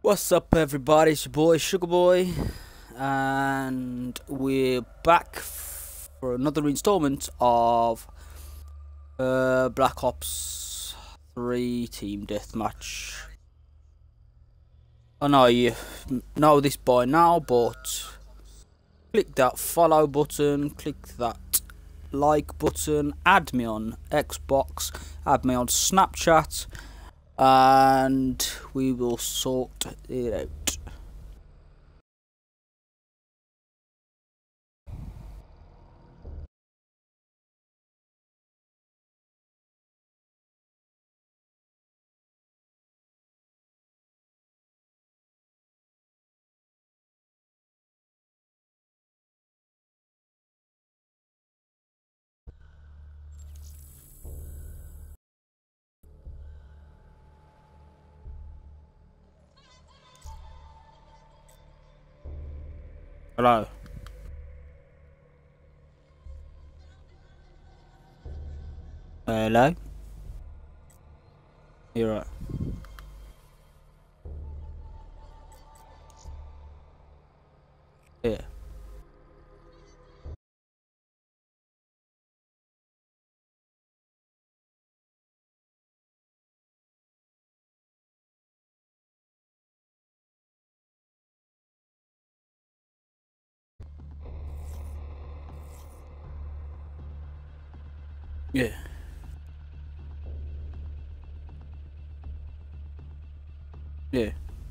What's up, everybody? It's your boy Sugar Boy, and we're back for another installment of Black Ops 3 Team Deathmatch. I know you know this by now, but click that follow button, click that like button, add me on Xbox, add me on Snapchat, and we will sort it out. Hello. Hello? You're right. Yeah. Yeah. Yeah.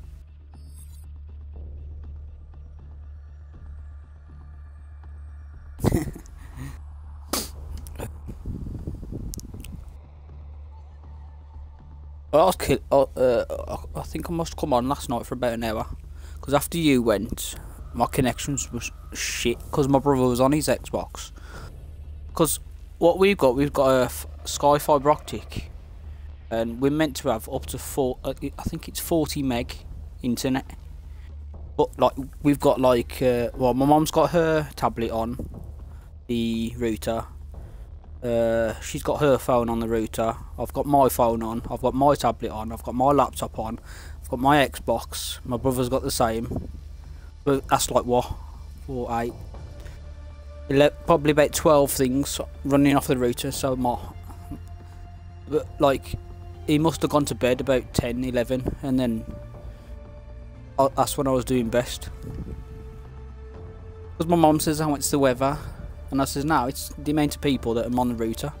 I think I must come on last night for about an hour. Because after you went, my connections was shit. Because my brother was on his Xbox. Because what we've got a Sky Fibre Optic. And we're meant to have up to I think it's 40 meg internet. But like, we've got like, well, my mom's got her tablet on the router. She's got her phone on the router. I've got my phone on. I've got my tablet on. I've got my laptop on. I've got my Xbox. My brother's got the same. But that's like what? 4, 8. Probably about 12 things running off the router. So but like, he must have gone to bed about 10, 11, and then that's when I was doing best. Because my mom says, "Oh, it's the weather." And I says, no, it's the amount of people that are on the router.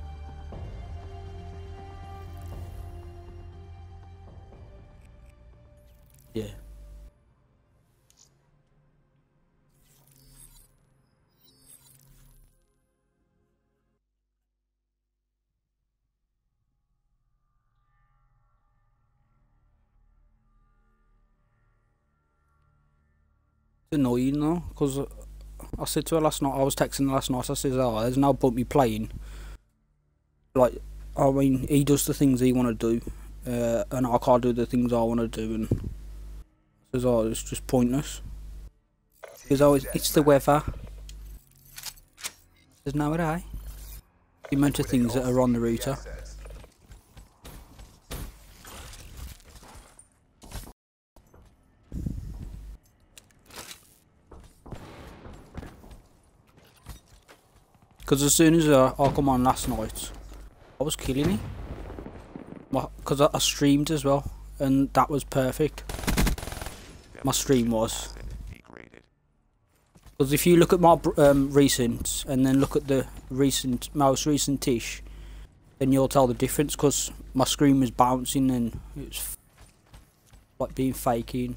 Yeah. It's annoying though, because I said to her last night, I was texting her last night, I says, oh, there's no point me playing. Like, I mean, he does the things he want to do, and I can't do the things I want to do, and I says, oh, it's just pointless. Because it's the weather. There's no way. The amount of things that are on the router. Because as soon as I come on last night, I was killing it. Because I streamed as well, and that was perfect. My stream was. Because if you look at my recent, and then look at the most recent-ish, then you'll tell the difference, because my screen was bouncing and it was like being faking.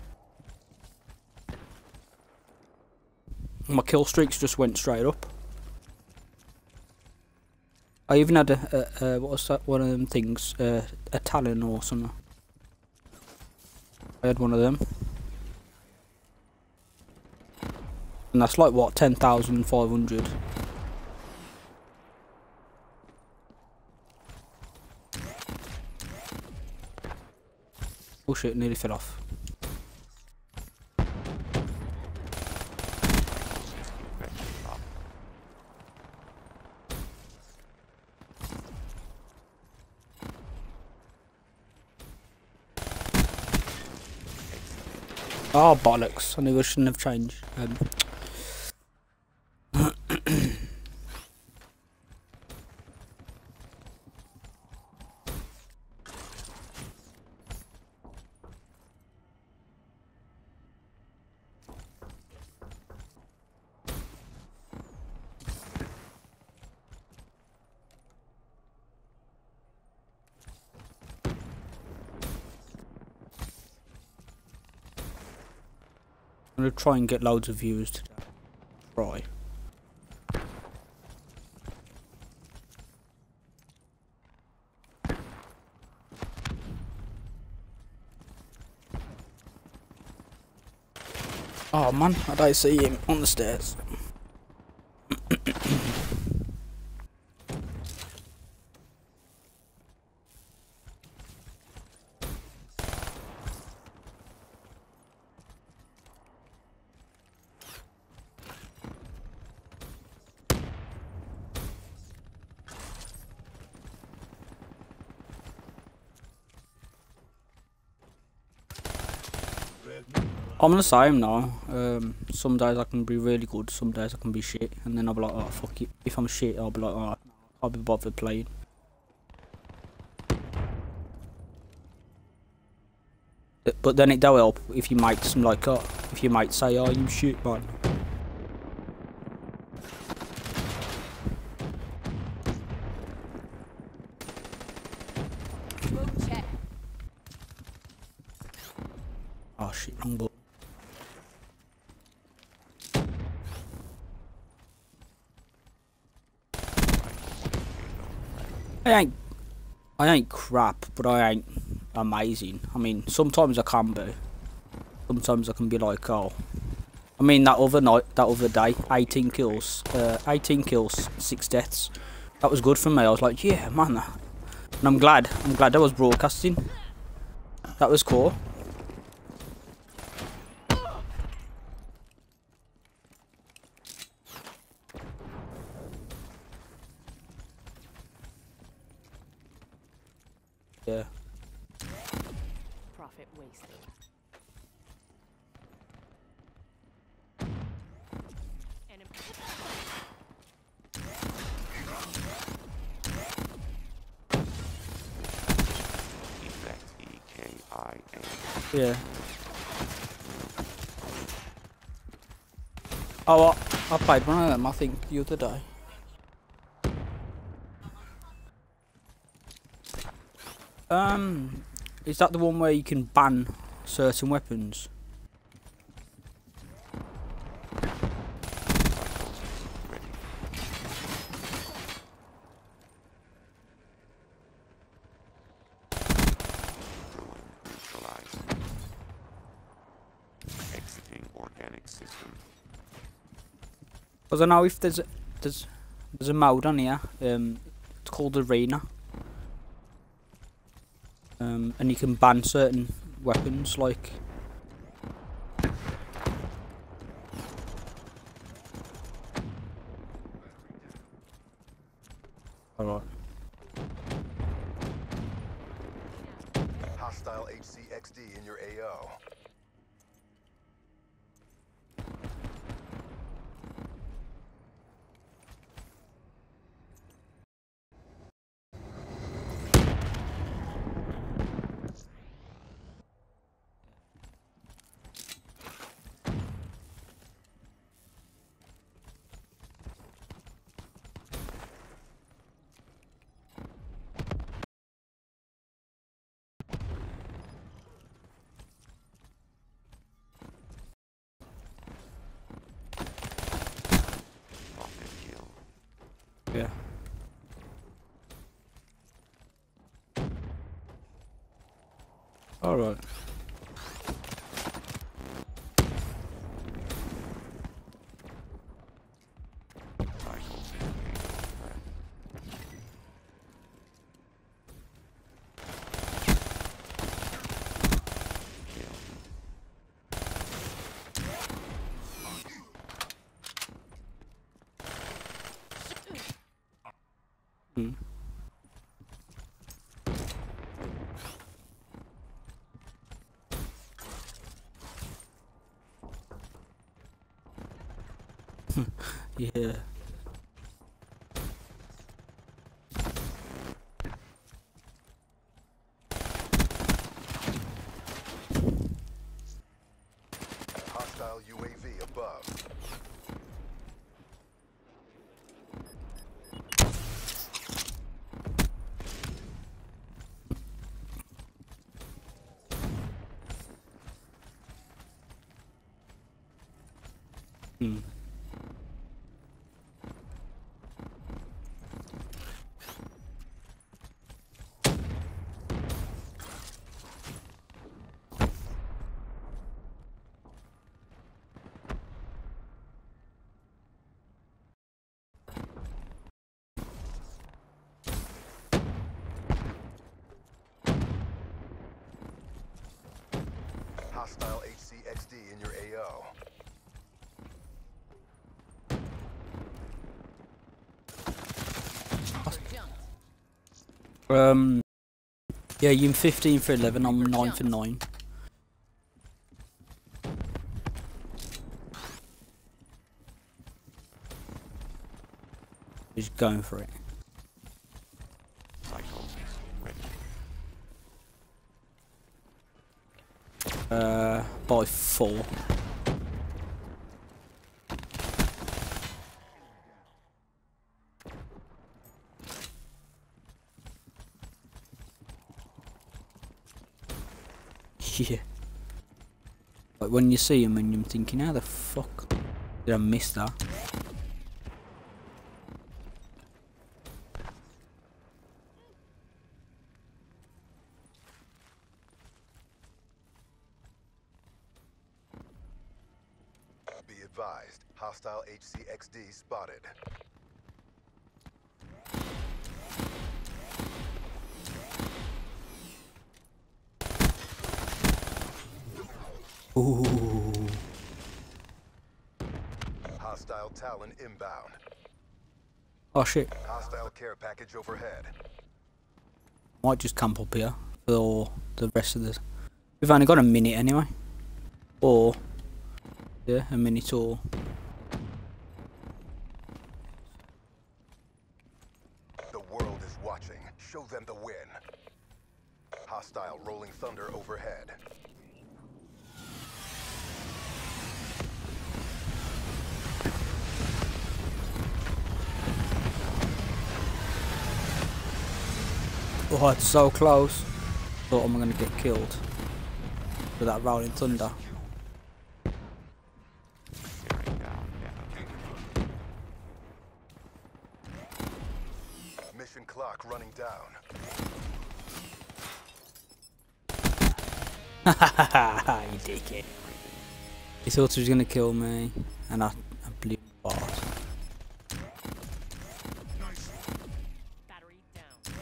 My kill streaks just went straight up. I even had what was that, one of them things, a Talon or something. I had one of them. And that's like, what, 10,500. Oh shit, nearly fell off. Oh, bollocks. I knew I shouldn't have changed. I'm going to try and get loads of views today. Try. Oh man, I don't see him on the stairs. I'm gonna say him now. Some days I can be really good, some days I can be shit, and then I'll be like, oh fuck it. If I'm shit, I'll be like, oh, I'll be bothered playing. But then it don't help if your mates like, oh, if your mates say, oh, you shit, man. Oh shit, wrong button. I ain't crap, but I ain't amazing. I mean, sometimes I can be. Sometimes I can be like, oh. I mean, that other day, 18 kills, 6 deaths. That was good for me. I was like, yeah, man. And I'm glad I was broadcasting. That was cool. Yeah. Profit wasted. Yeah. Oh, I played one of them, I think, the other day. Is that the one where you can ban certain weapons? Because I know if there's a mode on here, it's called Arena. And you can ban certain weapons, like... Alright. Hostile HCXD in your AO. Yeah. Alright. Hmm. Yeah. Hostile UAV above. Hmm. Hostile HCXD in your AO. Yeah, you're 15 for 11. I'm 9 for 9. He's going for it. By 4. Yeah. Like when you see him and you're thinking, how the fuck did I miss that? Be advised, hostile HCXD spotted. Ooh. Hostile Talon inbound. Oh shit. Hostile care package overhead. Might just camp up here for the rest of this. We've only got a minute anyway. Or, yeah, a minute or. The world is watching. Show them the win. Hostile rolling thunder overhead. Oh, it's so close. Thought I'm gonna get killed with that rolling thunder. Mission clock running down. You dickhead. He thought he was gonna kill me, and I blew apart. Battery down.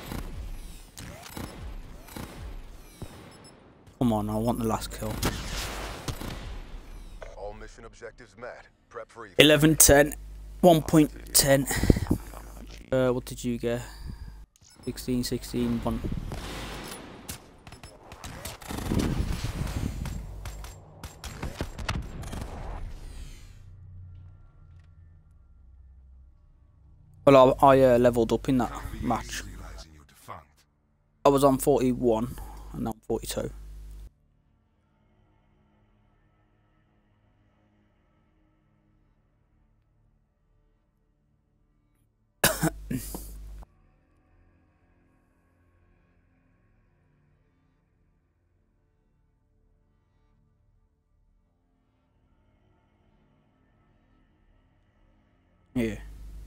Come on, I want the last kill. All mission objectives met. Prep for 11-10. 1.10. What did you get? 16, 16, 1. Well, I leveled up in that match. I was on 41 and now I'm 42. Yeah.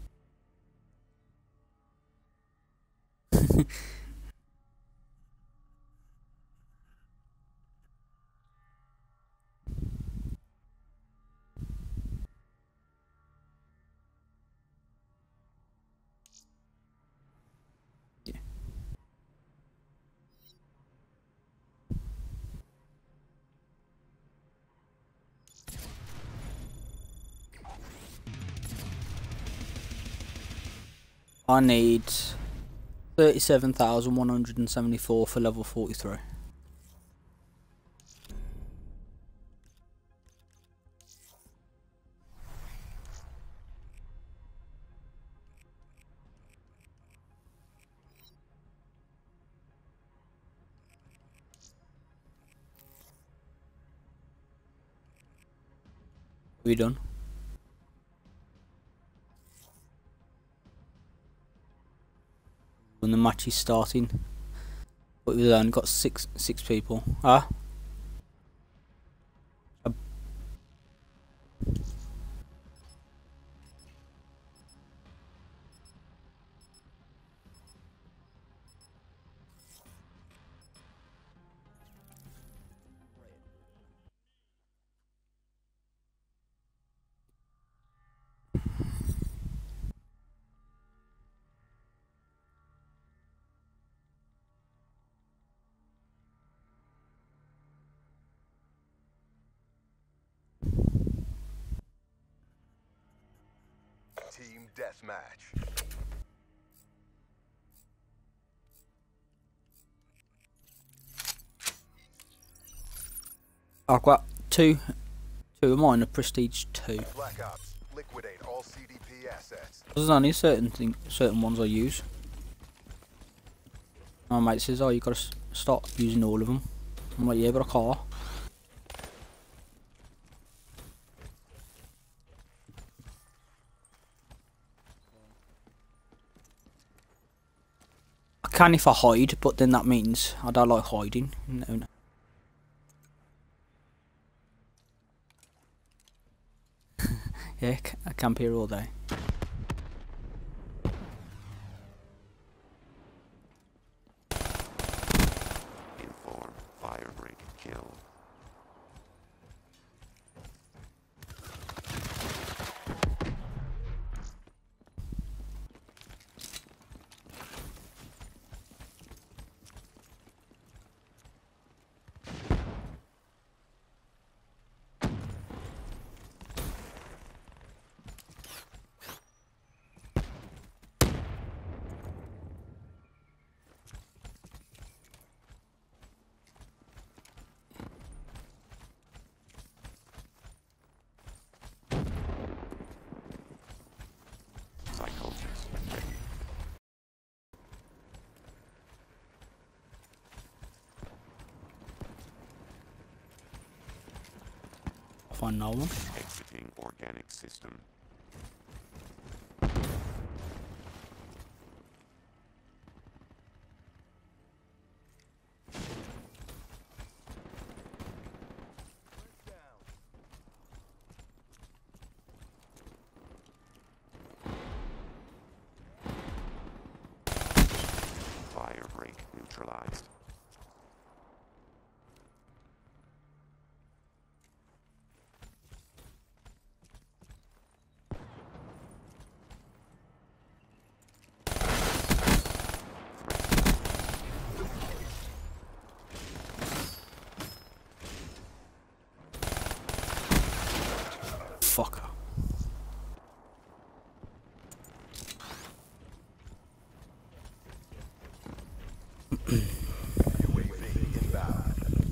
I need 37,174 for level 43. We done? When the match is starting. But we've only got six people. Ah. Team deathmatch. I've got two of mine, a Prestige 2. Black Ops, liquidate all CDP assets. There's only certain ones I use. My mate says, "Oh, you gotta start using all of them." I'm like, "Yeah, but I can't." I can if I hide, but then that means I don't like hiding. No. Yeah, I camp here all day. Inform, fire break, kill. Psychologist ready. I find no one. Exiting organic system. Fire break neutralized. Fucker. UAV inbound.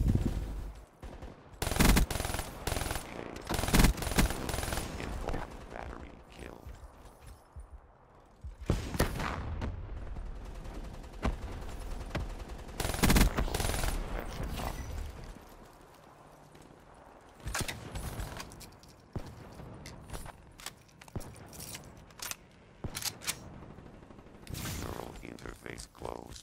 Inform, battery, kill. Infection up. Neural interface closed.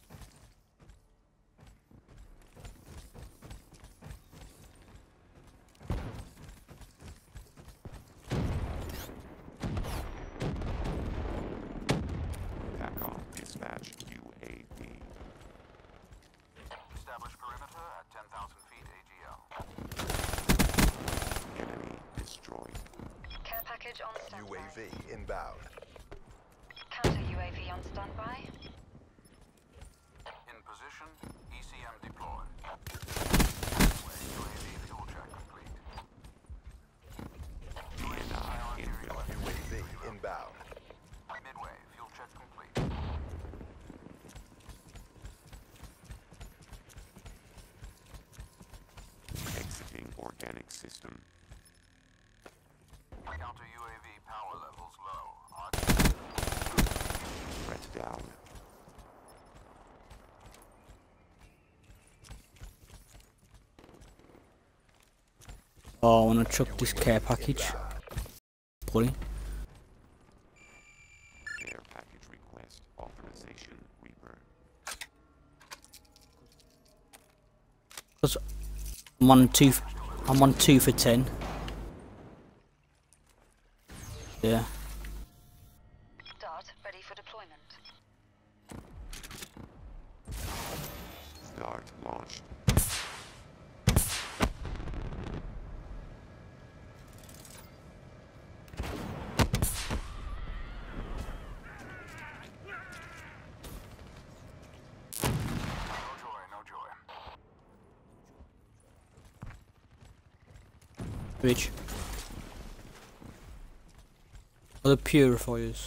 TACOM dispatch UAV. Establish perimeter at 10,000 feet AGL. Enemy destroyed. Care package on standby. UAV inbound. Counter UAV on standby. In position, ECM deployed. UAV fuel check complete. DNI inbuilt. UAV inbound. Midway, fuel check complete. Exiting organic system. Counter UAV power levels low. Threat down. Oh, I wanna chuck this care package. boy. Care package request authorization Reaper. Because I'm on 2 for 10. Yeah. Dart ready for deployment. Start launch. No joy, no joy. Which? Or the purifiers.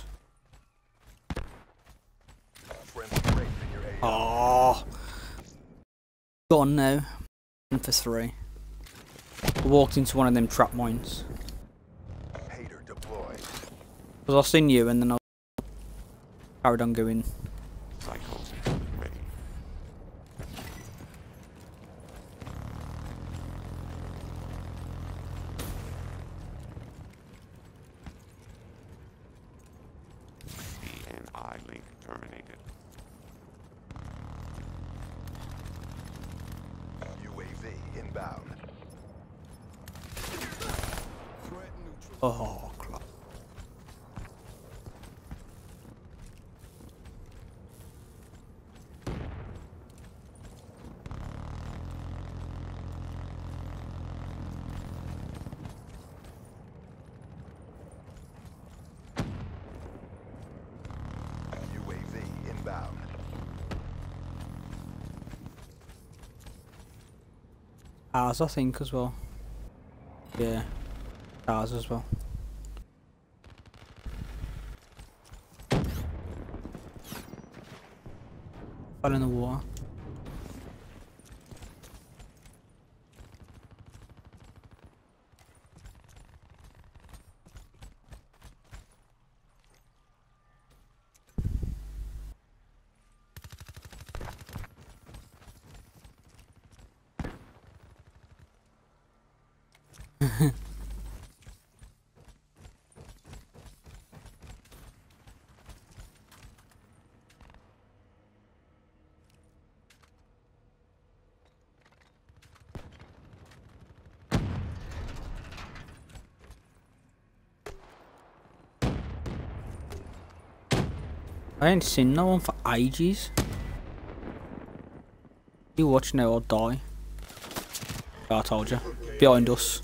Friendly race in your AO. Oh. Gone now. 1 for 3. I walked into one of them trap mines. Hater deployed. Because I seen you and then I carried on going. Cycles ready. DNI link terminated. UAV inbound. Oh, crap. UAV inbound. Ours, I think, as well. Yeah. Ours as well. Fell in the water. I ain't seen no one for ages. You watch now or die. I told you. Behind us.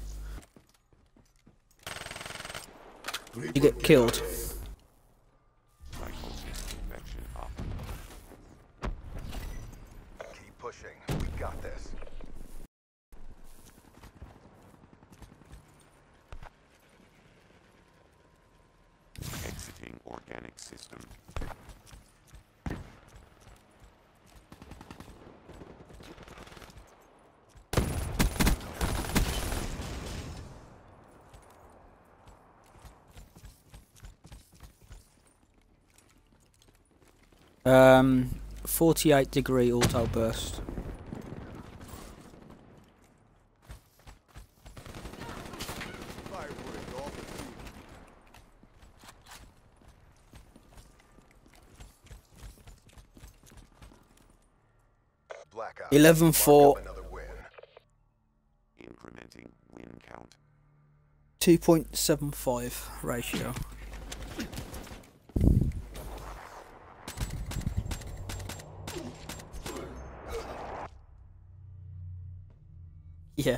You get killed. Cycles infection up. Keep pushing. We got this. Exiting organic system. Um, 48-degree auto burst. Blackout. 11-4. Mark up another win. Incrementing win count. 2.75 ratio. Yeah.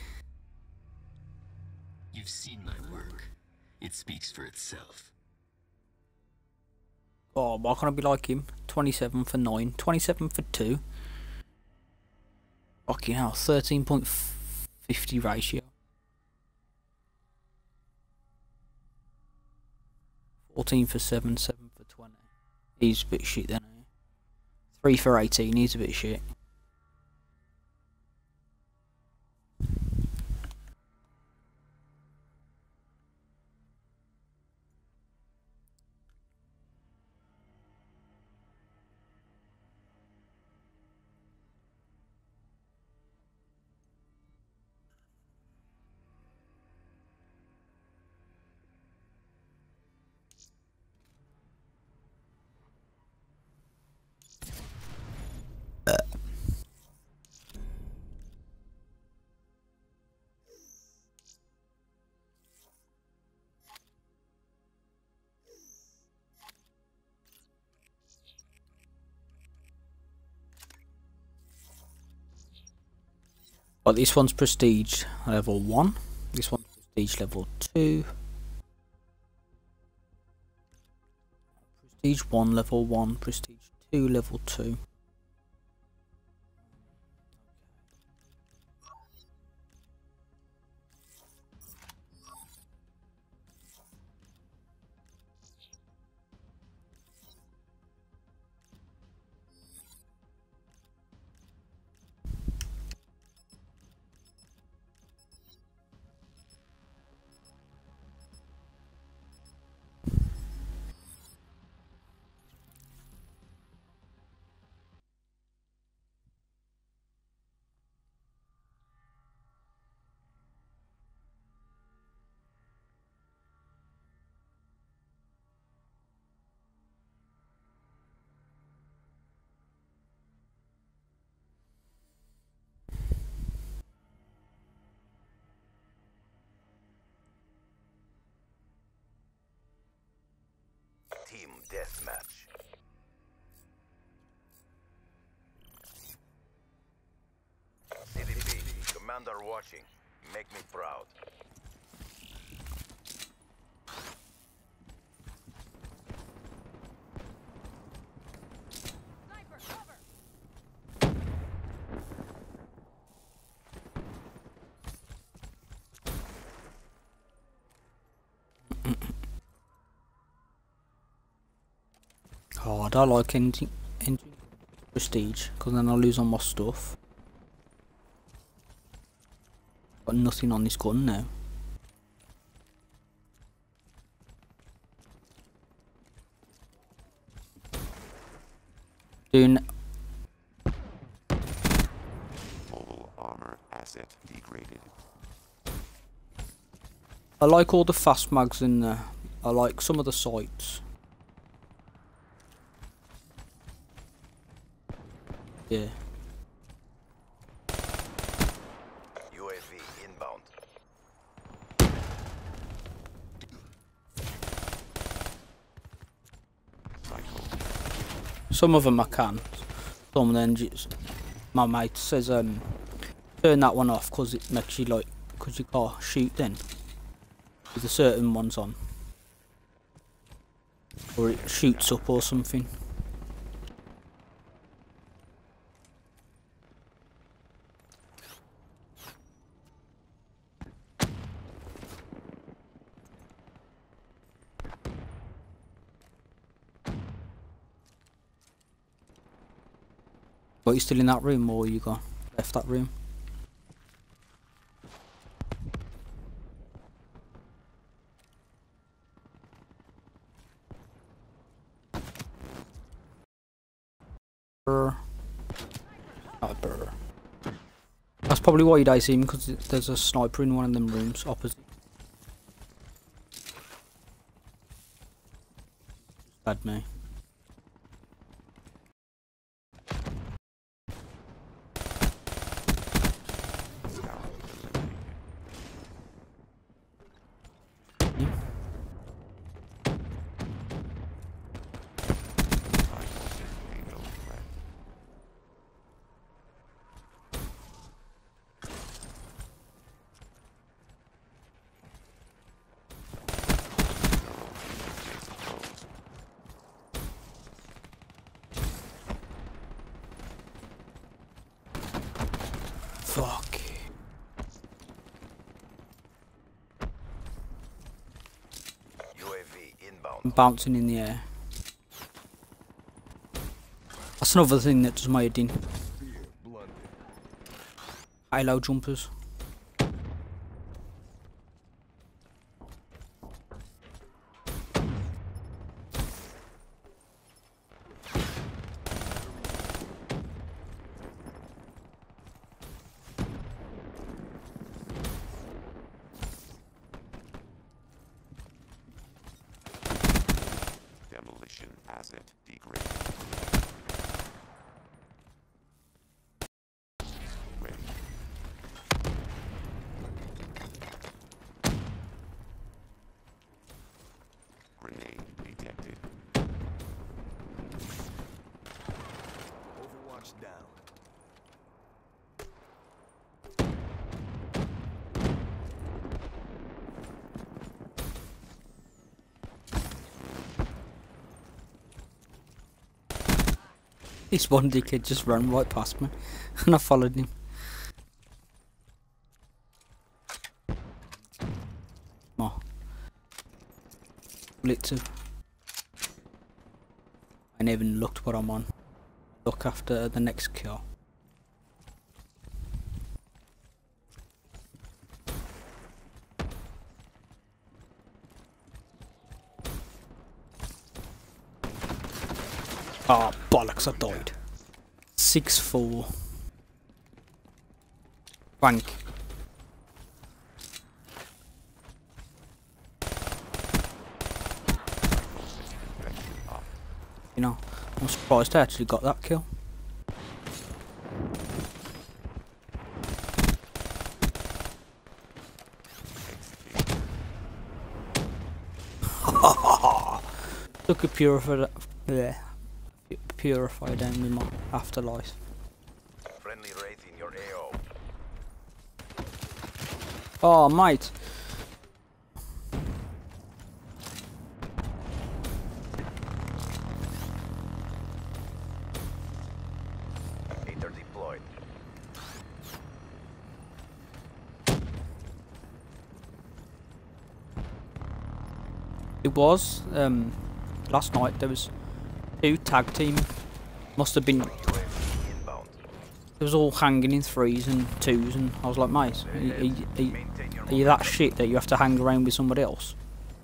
You've seen my work. It speaks for itself. Oh, why can't I be like him? 27 for 9. 27 for 2. Fucking hell. 13.50 ratio. 14 for 7. 7 for 20. He's a bit shit then. 3 for 18. He's a bit shit. But this one's prestige level 1. This one's prestige level 2. Prestige 1 level 1. Prestige 2 level 2. Team deathmatch. CDP, Commander watching. Make me proud. Oh, I don't like anything prestige, because then I lose all my stuff. Got nothing on this gun now. Doing Full armor asset degraded. I like all the fast mags in there. I like some of the sights. Yeah. UAV inbound. Cycle. Some of them I can. Some then just my mate says turn that one off because it makes you like because you can't shoot then with the certain ones on, or it shoots up or something. But you still in that room, or you got left that room? Brr. Not brr. That's probably why you don't see him, because there's a sniper in one of them rooms opposite. Bad me. Fuck. UAV inbound. I'm bouncing in the air. That's another thing that does my head in. Halo jumpers. Demolition asset degraded. Ready. This one dickhead just ran right past me, and I followed him. Oh. Lit to. I never even looked what I'm on. Look after the next kill. Oh bollocks, I died. 6-4. Wank. You know, I'm surprised I actually got that kill. Took a purifier down with my afterlife. Friendly raid in your AO. Oh mate. Hater deployed. It was last night there was 2 tag team. Must have been. UAV inbound. It was all hanging in 3s and 2s, and I was like, mate, Maintain your are you that shit that you have to hang around with somebody else?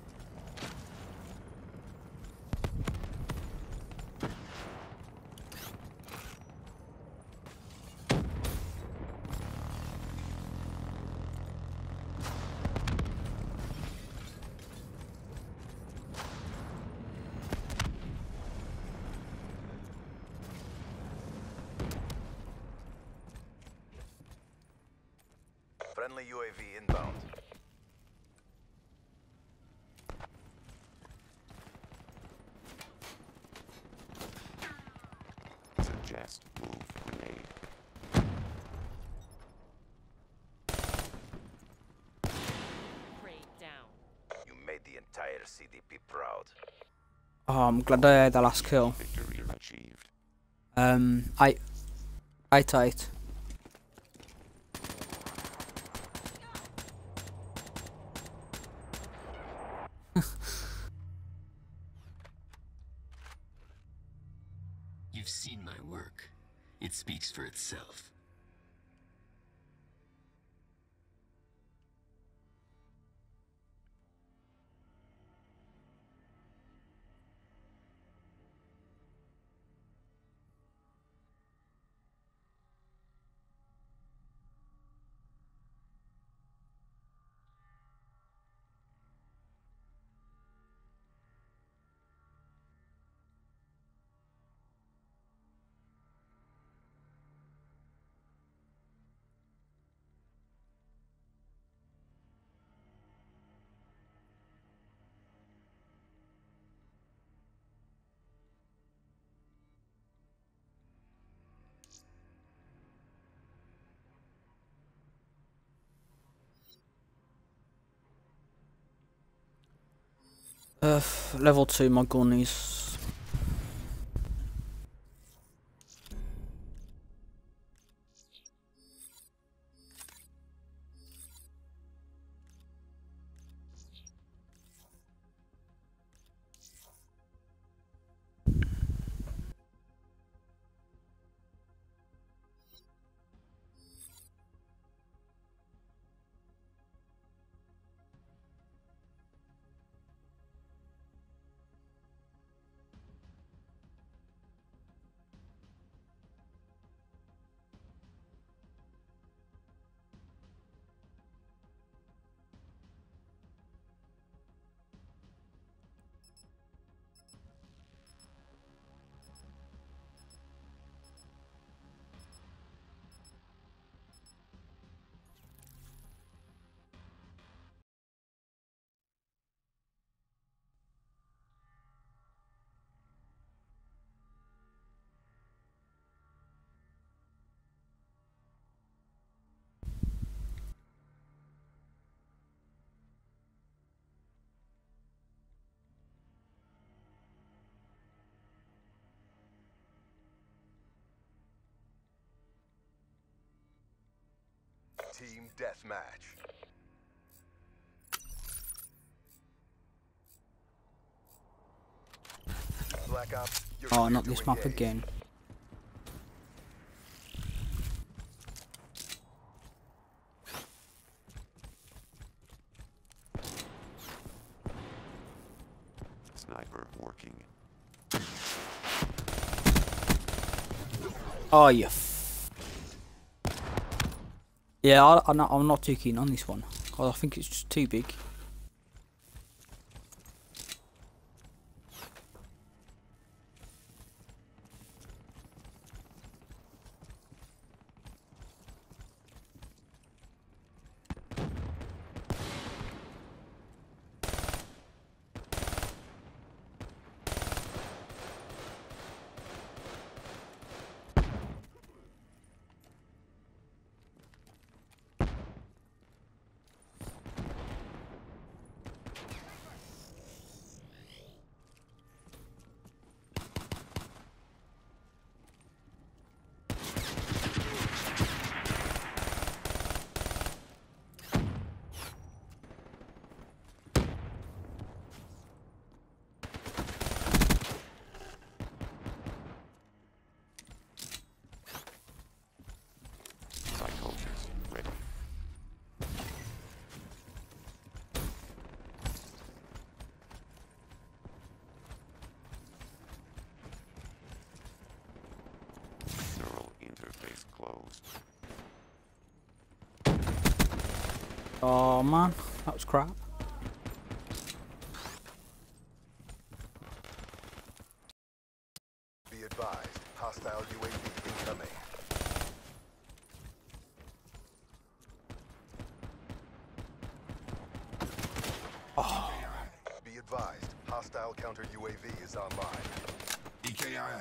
Friendly UAV inbound. Suggest move grenade. You made the entire CDP proud. Oh, I'm glad I had the last kill. Victory achieved. 8-8. You've seen my work. It speaks for itself. Level 2, my gun is. Team deathmatch. Black Ops, you're Oh, clear not to this map engage. again. Sniper working. Oh, you yeah, I'm not too keen on this one. I think it's just too big. Psychologist ready. Neural interface closed. Oh man, that was crap. Be advised, hostile UAV incoming. Be advised, hostile counter UAV is online. EKIA.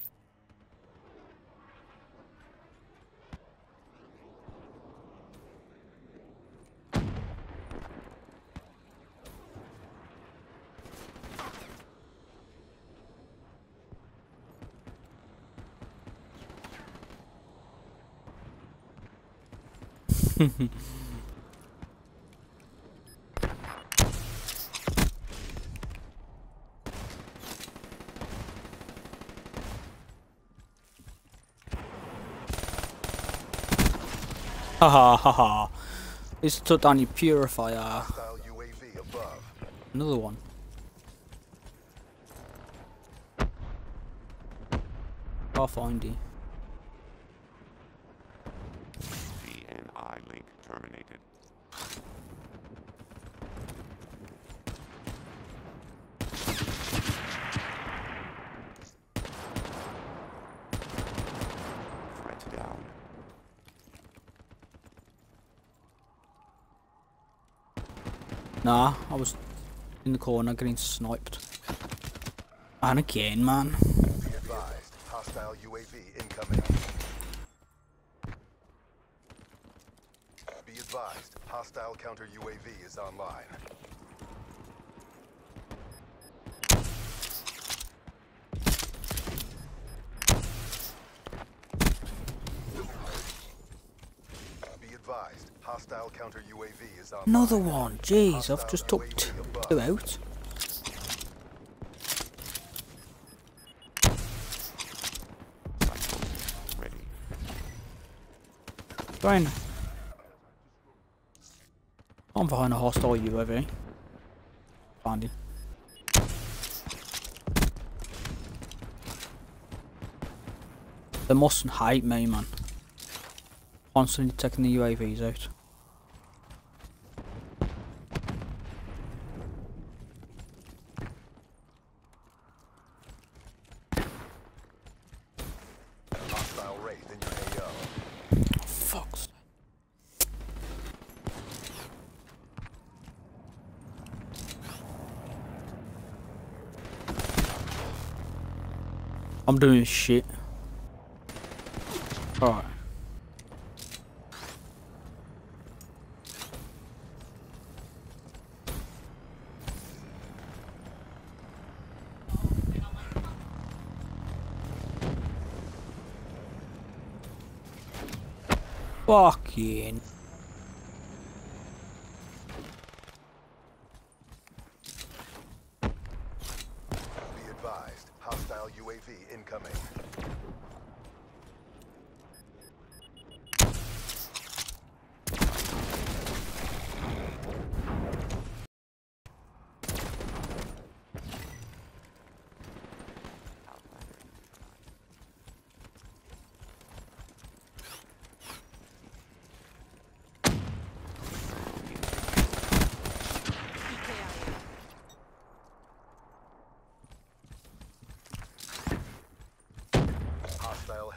Haha, haha. This took down your purifier. Hostile UAV above. Another one. I'll find you. VNI link terminated. Threat down. Nah, I was in the corner getting sniped. And again, man. Be advised, hostile UAV incoming. Be advised, hostile counter UAV is online. Be advised, hostile counter UAV is online. Another one. Jeez, I've just took two out. Psychologist ready. Fine. I'm behind a hostile UAV. Found him. They mustn't hate me, man. Constantly taking the UAVs out. Hostile Wraith in your AO. Fuck's. I'm doing shit. Alright. Fucking.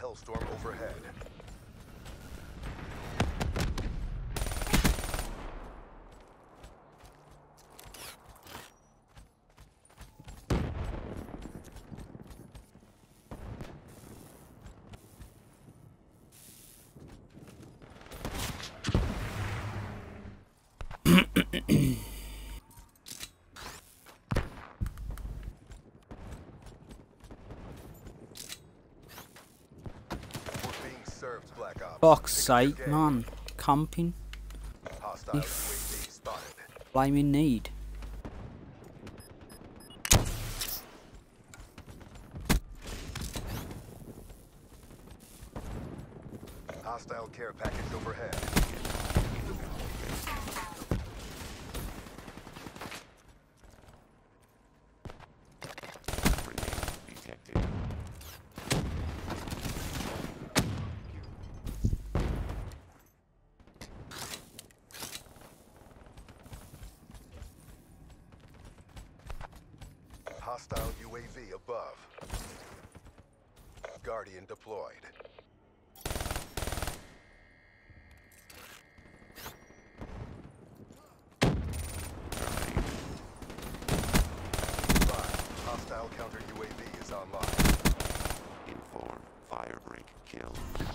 hellstorm overhead. Fuck's sake, man. Camping. Hostile UAV spotted. Blaming need. Hostile care package overhead. Detected. Hostile UAV above. Guardian deployed. Hostile counter UAV is online. Inform. Firebreak. Kill.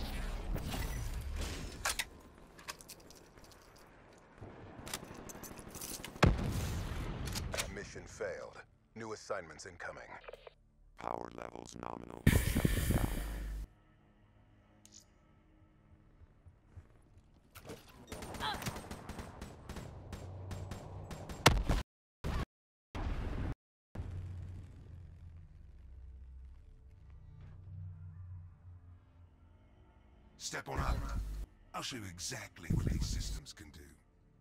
Mission failed. New assignments incoming. Power levels nominal. Shutting down. Step on up. I'll show you exactly what these systems can do.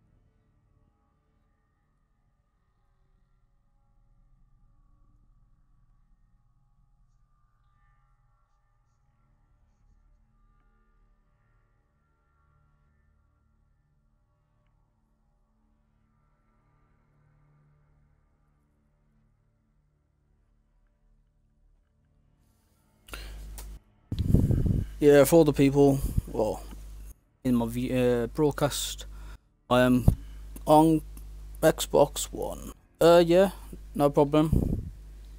Yeah, for all the people, well, in my broadcast, I am on Xbox One. Yeah, no problem.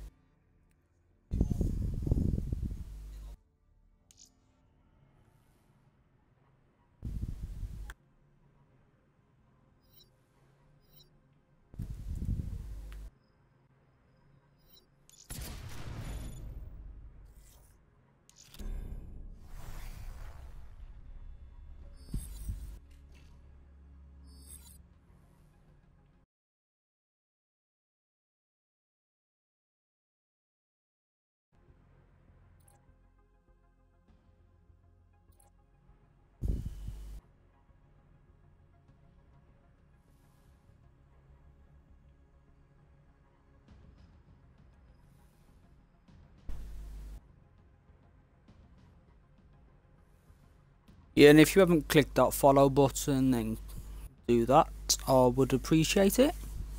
Yeah, and if you haven't clicked that follow button, then do that. I would appreciate it.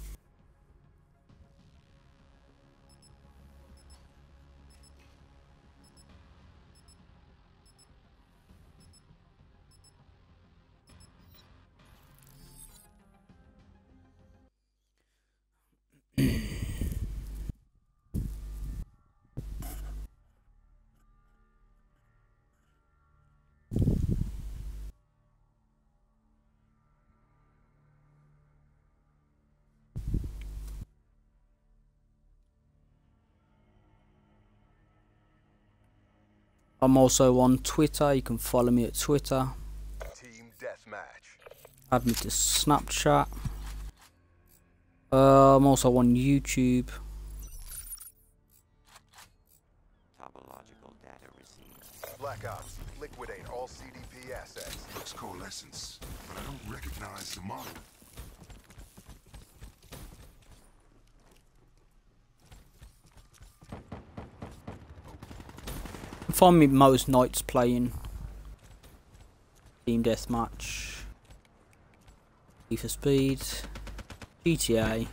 I'm also on Twitter. You can follow me at Twitter. Team deathmatch. Add me to Snapchat. I'm also on YouTube. Topological data received. Black Ops. Liquidate all CDP assets. Looks coalescence, but I don't recognize the model. Find me most nights playing Team Deathmatch, Need for Speed, GTA,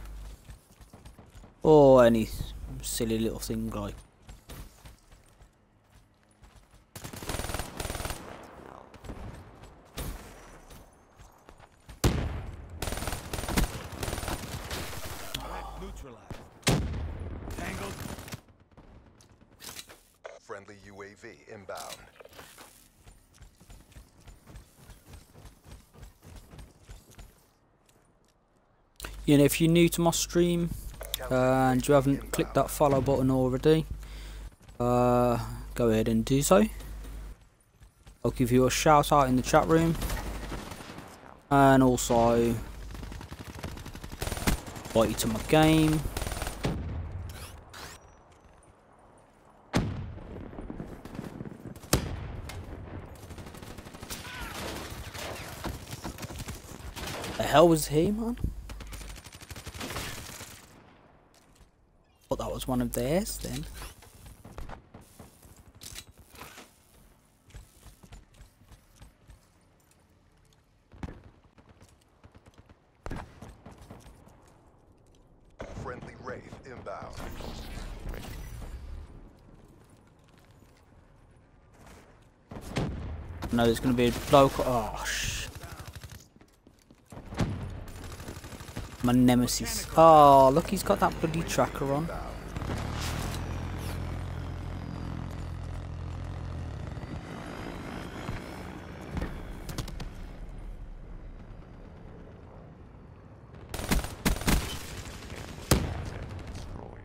or any silly little thing like UAV inbound. You know, if you're new to my stream and you haven't clicked that follow button already, go ahead and do so. I'll give you a shout out in the chat room, and also invite you to my game. The hell was he, man? Thought that was one of theirs then. Friendly Wraith inbound. No, there's gonna be a bloke. Oh, shit. My nemesis. Oh, look, he's got that bloody tracker on. Destroyed.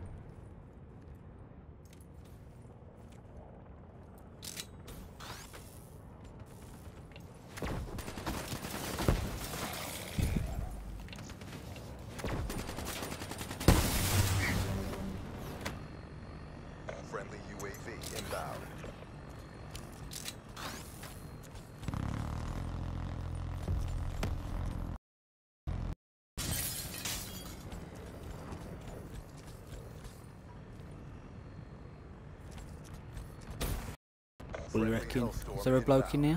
Friendly UAV inbound. What do you reckon? Is there a bloke in here?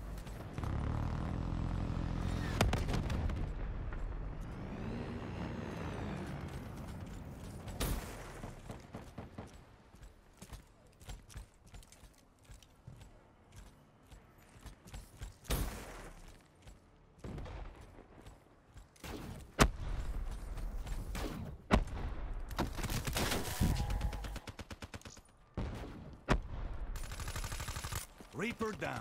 Reaper down.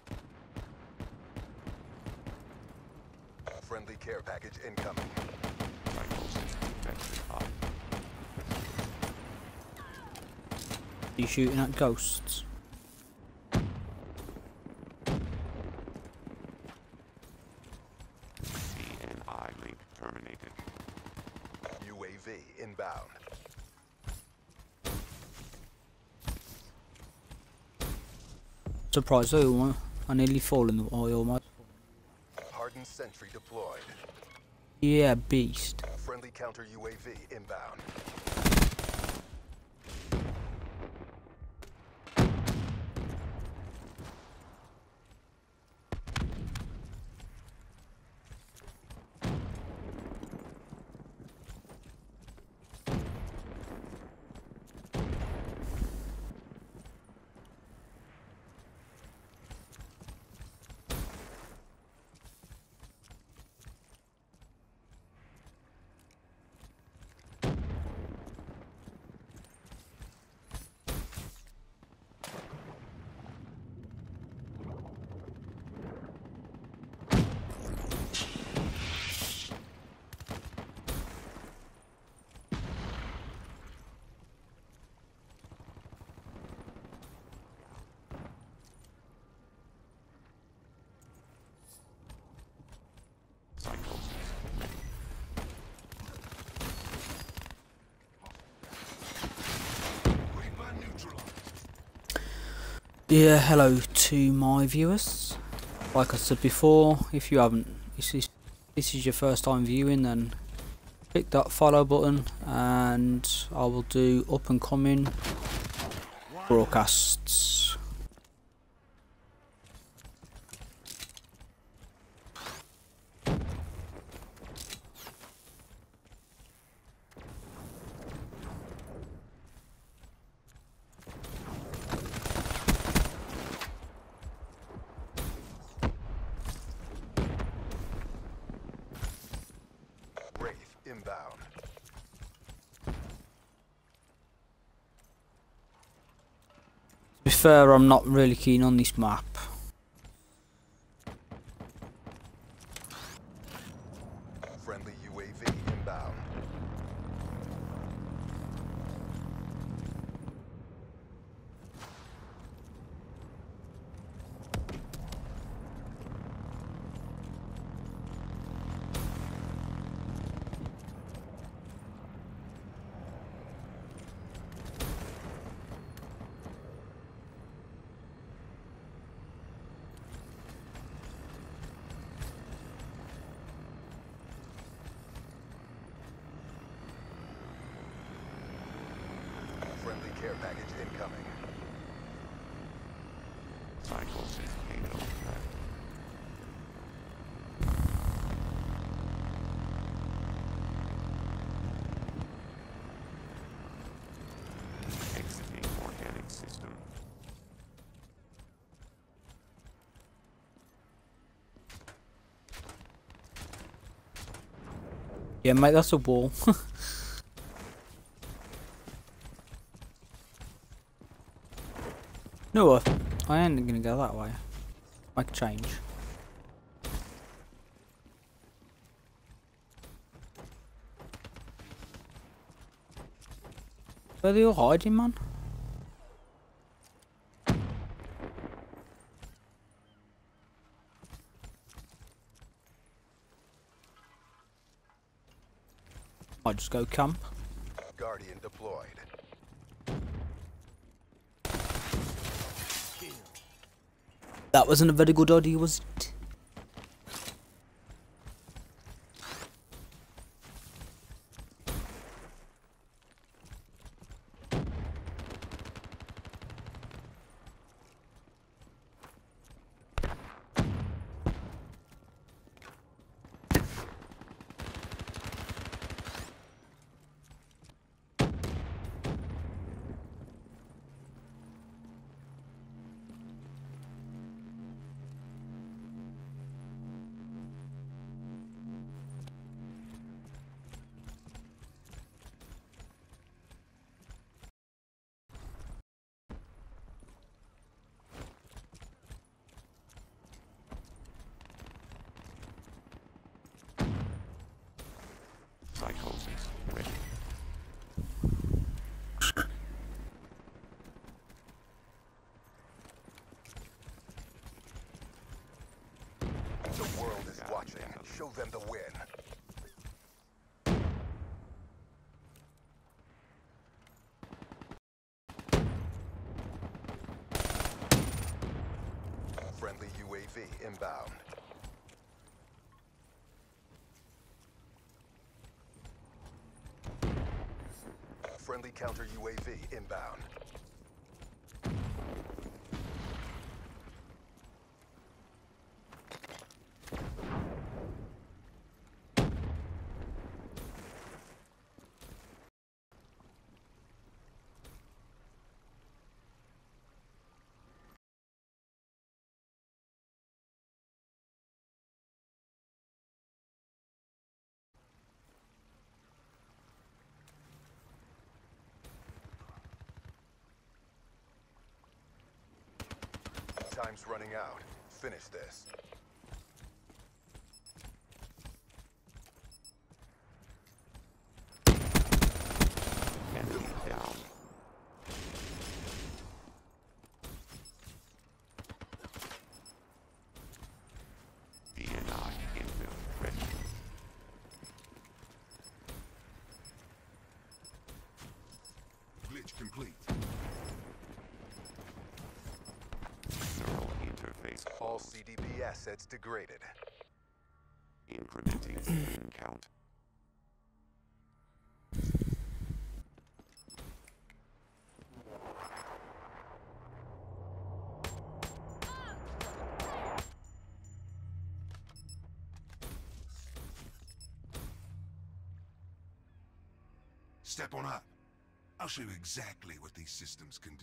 Friendly care package incoming. Vitals defensive up. Are you shooting at ghosts? CNI link terminated. UAV inbound. Surprised though, I nearly fall in the oil, mate. Hardened sentry deployed. Yeah, beast. Friendly counter UAV inbound. Cycles. Reaper neutralized. Yeah, hello to my viewers. Like I said before, if you haven't, this is your first time viewing, then click that follow button and I will do up and coming broadcasts. Wraith inbound. To be fair, I'm not really keen on this map. Friendly UAV inbound. Friendly care package incoming. Cycles is Kano. Exiting organic system. Yeah, mate, that's a wall. No, what? I ain't gonna go that way. Make a change. Where are they all hiding, man? I'll just go camp. Guardian deployed. That wasn't a very good idea, was it? Psychosis ready. The world is watching. Show them the win. Friendly UAV inbound. Friendly counter UAV inbound. Time's running out. Finish this. Enemy down. DNI infill ready. Glitch complete. Neural interface All closed. CDP assets degraded. Incrementing pin count. Step on up. I'll show you exactly what these systems can do.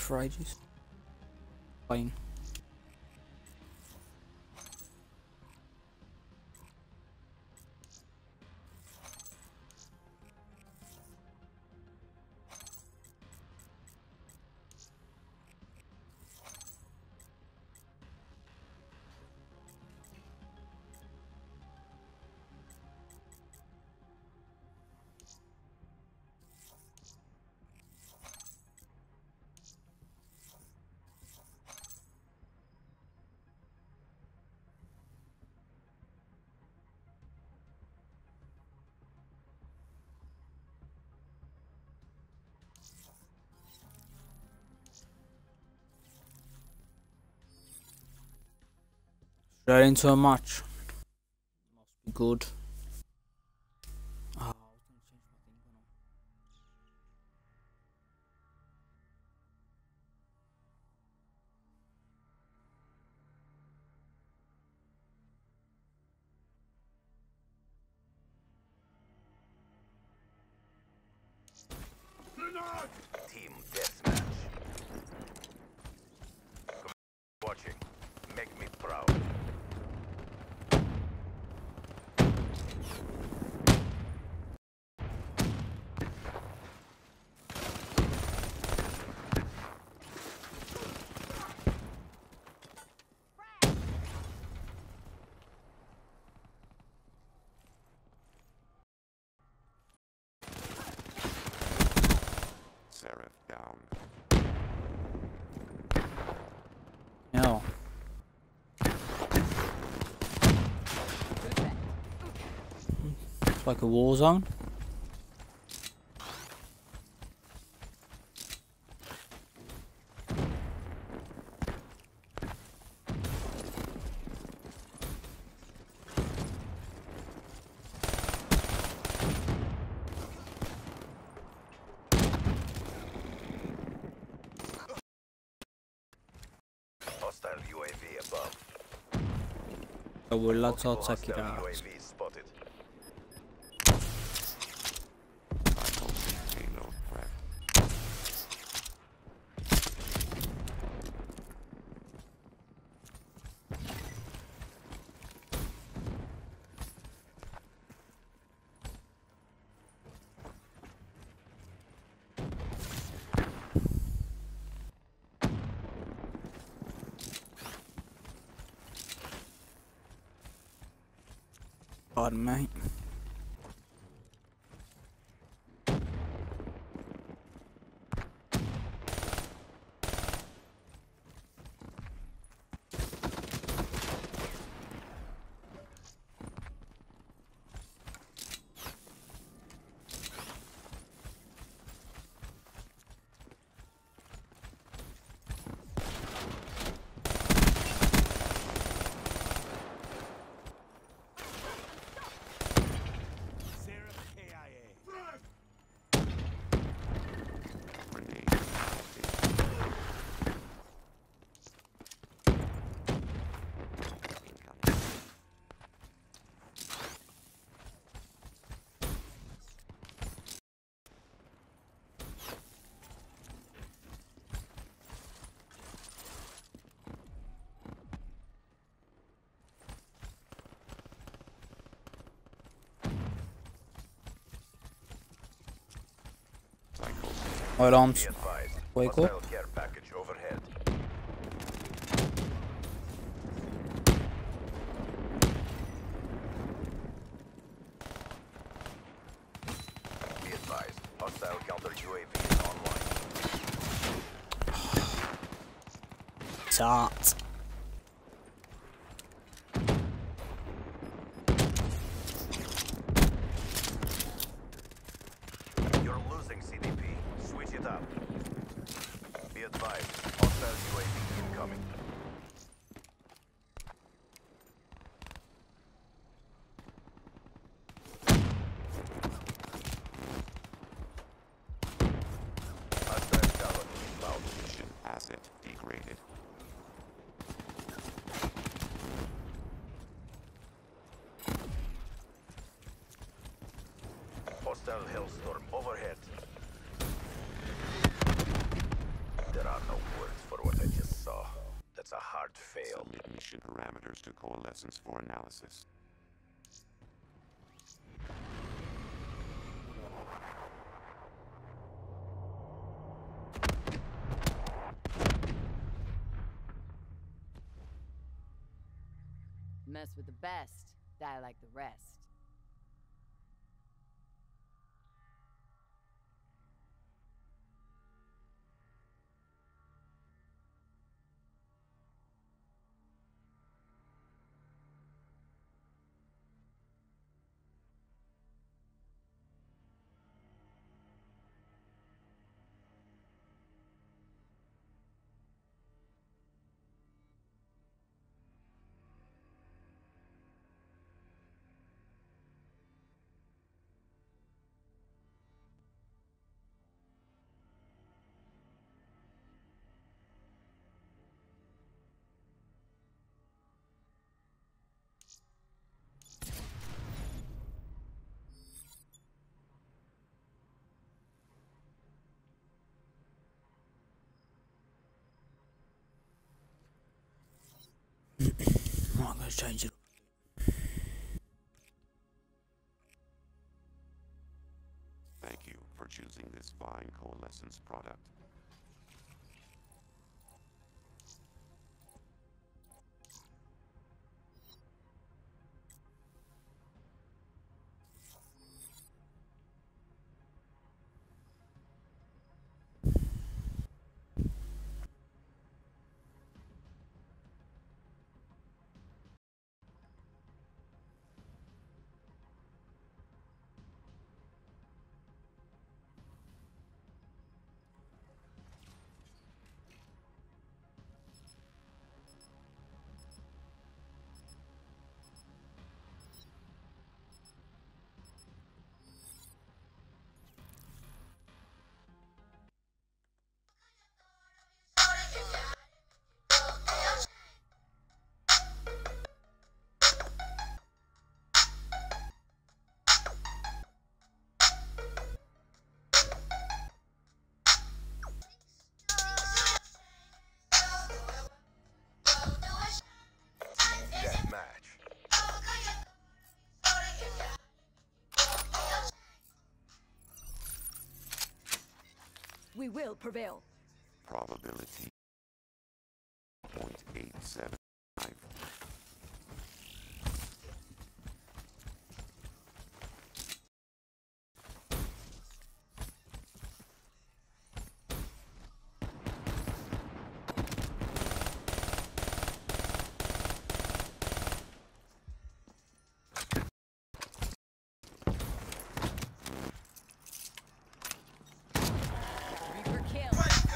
for ages. Fine. Straight into a match. Must be good. Ah, I was gonna change my thing now. Team deathmatch. Watching. Make me proud. Seraph down. No. It's like a war zone. Hostile UAV above. So we're lads, I'll Multiple take it hostile out. UAV spotted. Payload prep. Pardon, mate. Grenade. Incoming. Cycles. Right arms. Be advised. Wake Hostile up. care package overhead. Be advised. Hostile counter UAV is online. Tart. You're losing CDP. Switch it up. Be advised. Hostile UAV incoming. Hostile tower inbound. Mission asset degraded. Hostile Hellstorm overhead. There are no failed. Submit mission parameters to Coalescence for analysis. Mess with the best, die like the rest. Right, I'm going to change it. Thank you for choosing this fine Coalescence product. Deathmatch. We will prevail. Probability 0.875. Reaper kill.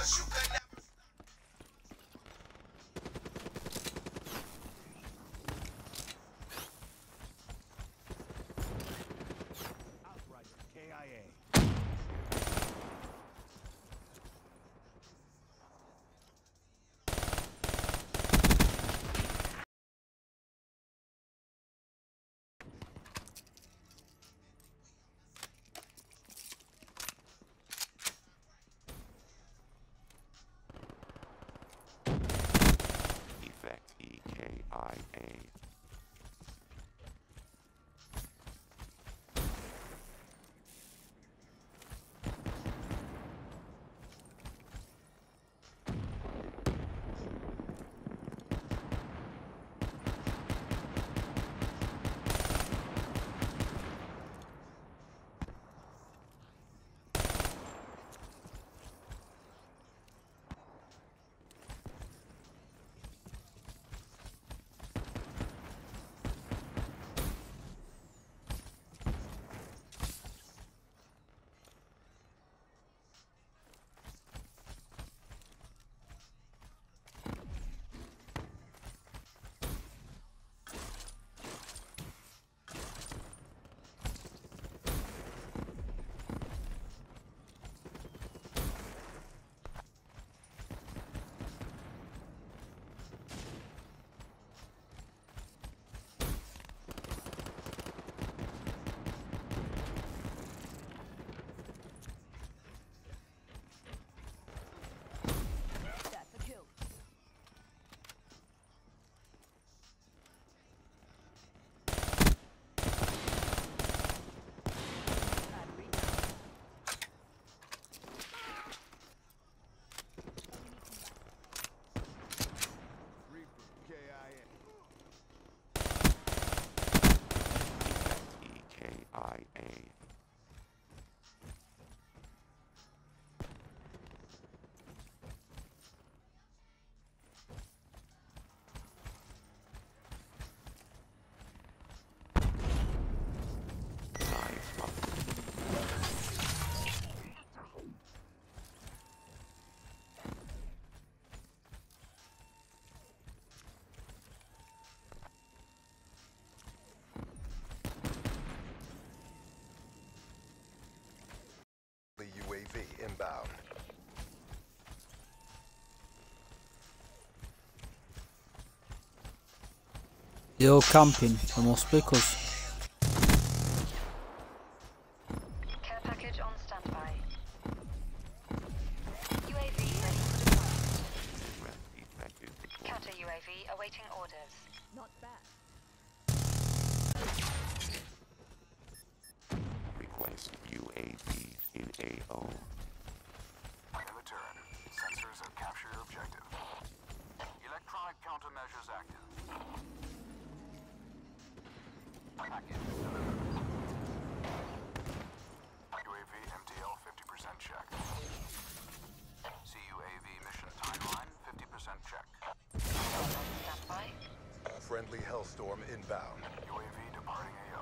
Effect EKIA. You're camping, there must be, because Care package on standby. UAV ready for deployment. Threat effective. Counter UAV awaiting orders. Not bad. Request UAV in AO. In the turret. Sensors have captured your objective. Electronic countermeasures active. Package delivered. UAV MTL 50% check. CUAV mission timeline 50% check. Standby. Friendly Hellstorm inbound. UAV departing AO.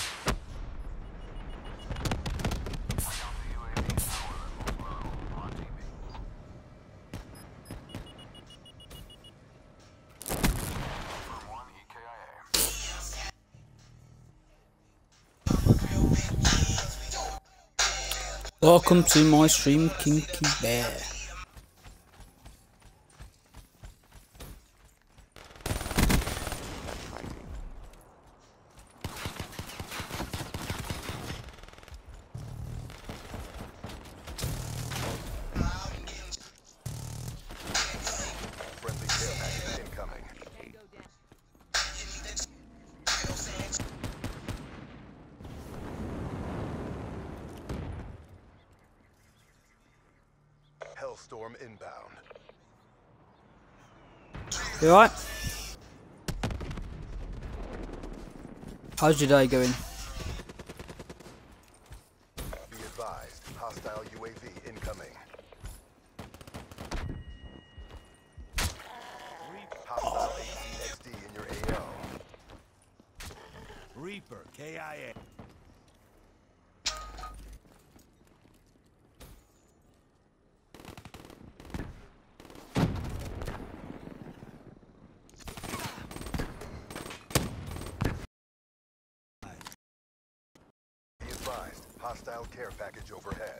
Counter UAV power levels low. On TV. From 1 EKIA. welcome to my stream, Kinky Bear. That's fighting. Friendly care package incoming. Hellstorm inbound. You alright? How's your day going? Be advised, hostile UAV incoming. Hostile ACXD in your AO. Reaper, KIA. Be advised, hostile care package overhead.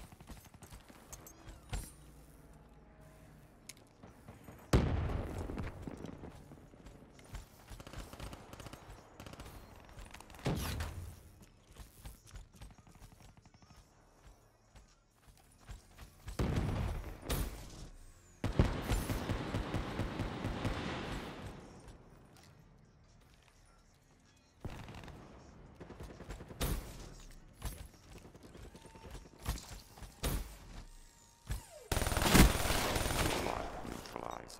Neutralized.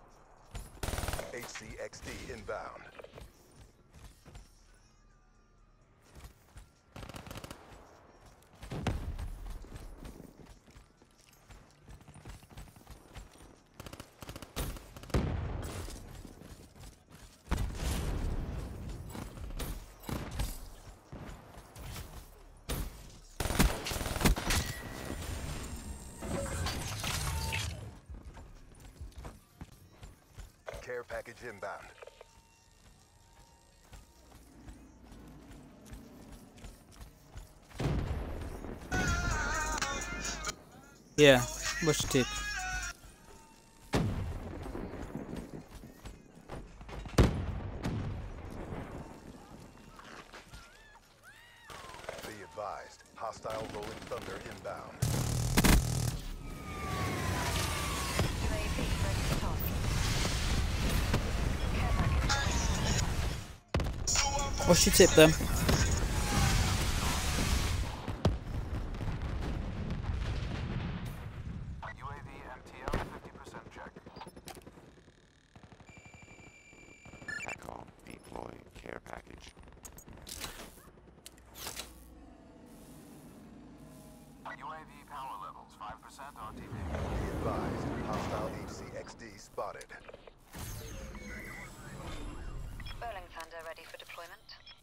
HCXD inbound. Care package inbound. Yeah, what's the tip? Be advised, hostile rolling thunder inbound. UAV ready for tasking. Care package. What's your tip then? UAV MTL 50% check. TACOM deploy care package. UAV power levels 5% on TV. Be advised, hostile HCXD spotted. Rolling Thunder ready for deployment.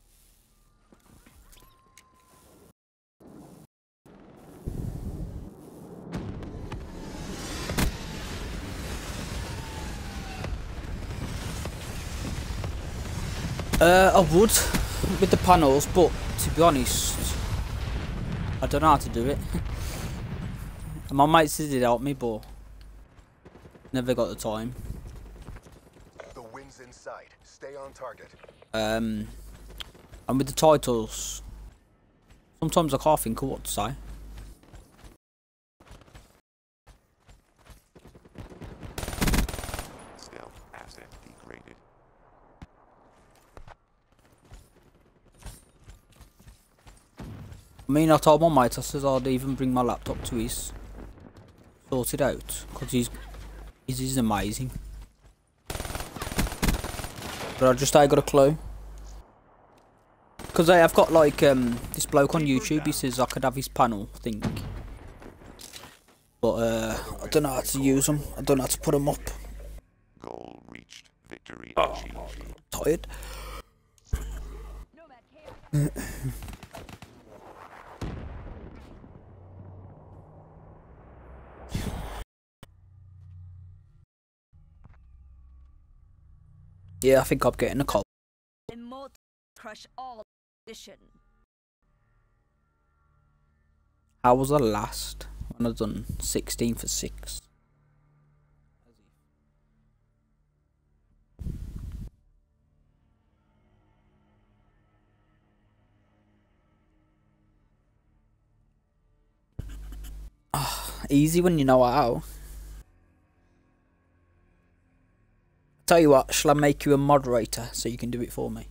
I would with the panels, but to be honest, I don't know how to do it. My mates did help me, but never got the time. The wind's in sight. Stay Stay on target. And with the titles, sometimes I can't think of what to say. Stealth asset degraded. I mean, I told my mate, I says I'd even bring my laptop to his, sort it out, because he's amazing. But I just ain't got a clue. Because I've got like this bloke on YouTube, he says I could have his panel thing. But I don't know how to use them, I don't know how to put them up. Goal reached. Victory achieved. Tired. Yeah, I think I'm getting a call. Immortal crush all edition. How was I last? When I done 16 for 6. Easy when you know how. Tell you what, shall I make you a moderator so you can do it for me?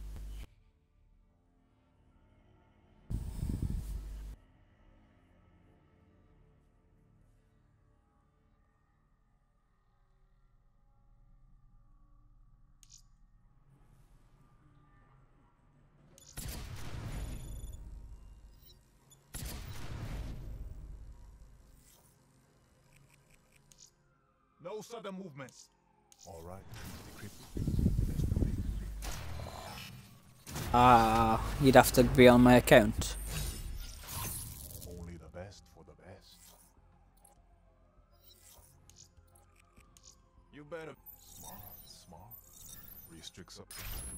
No sudden movements. All right. Ah, you'd have to be on my account. Only the best for the best. You better. Smart. Restricts up.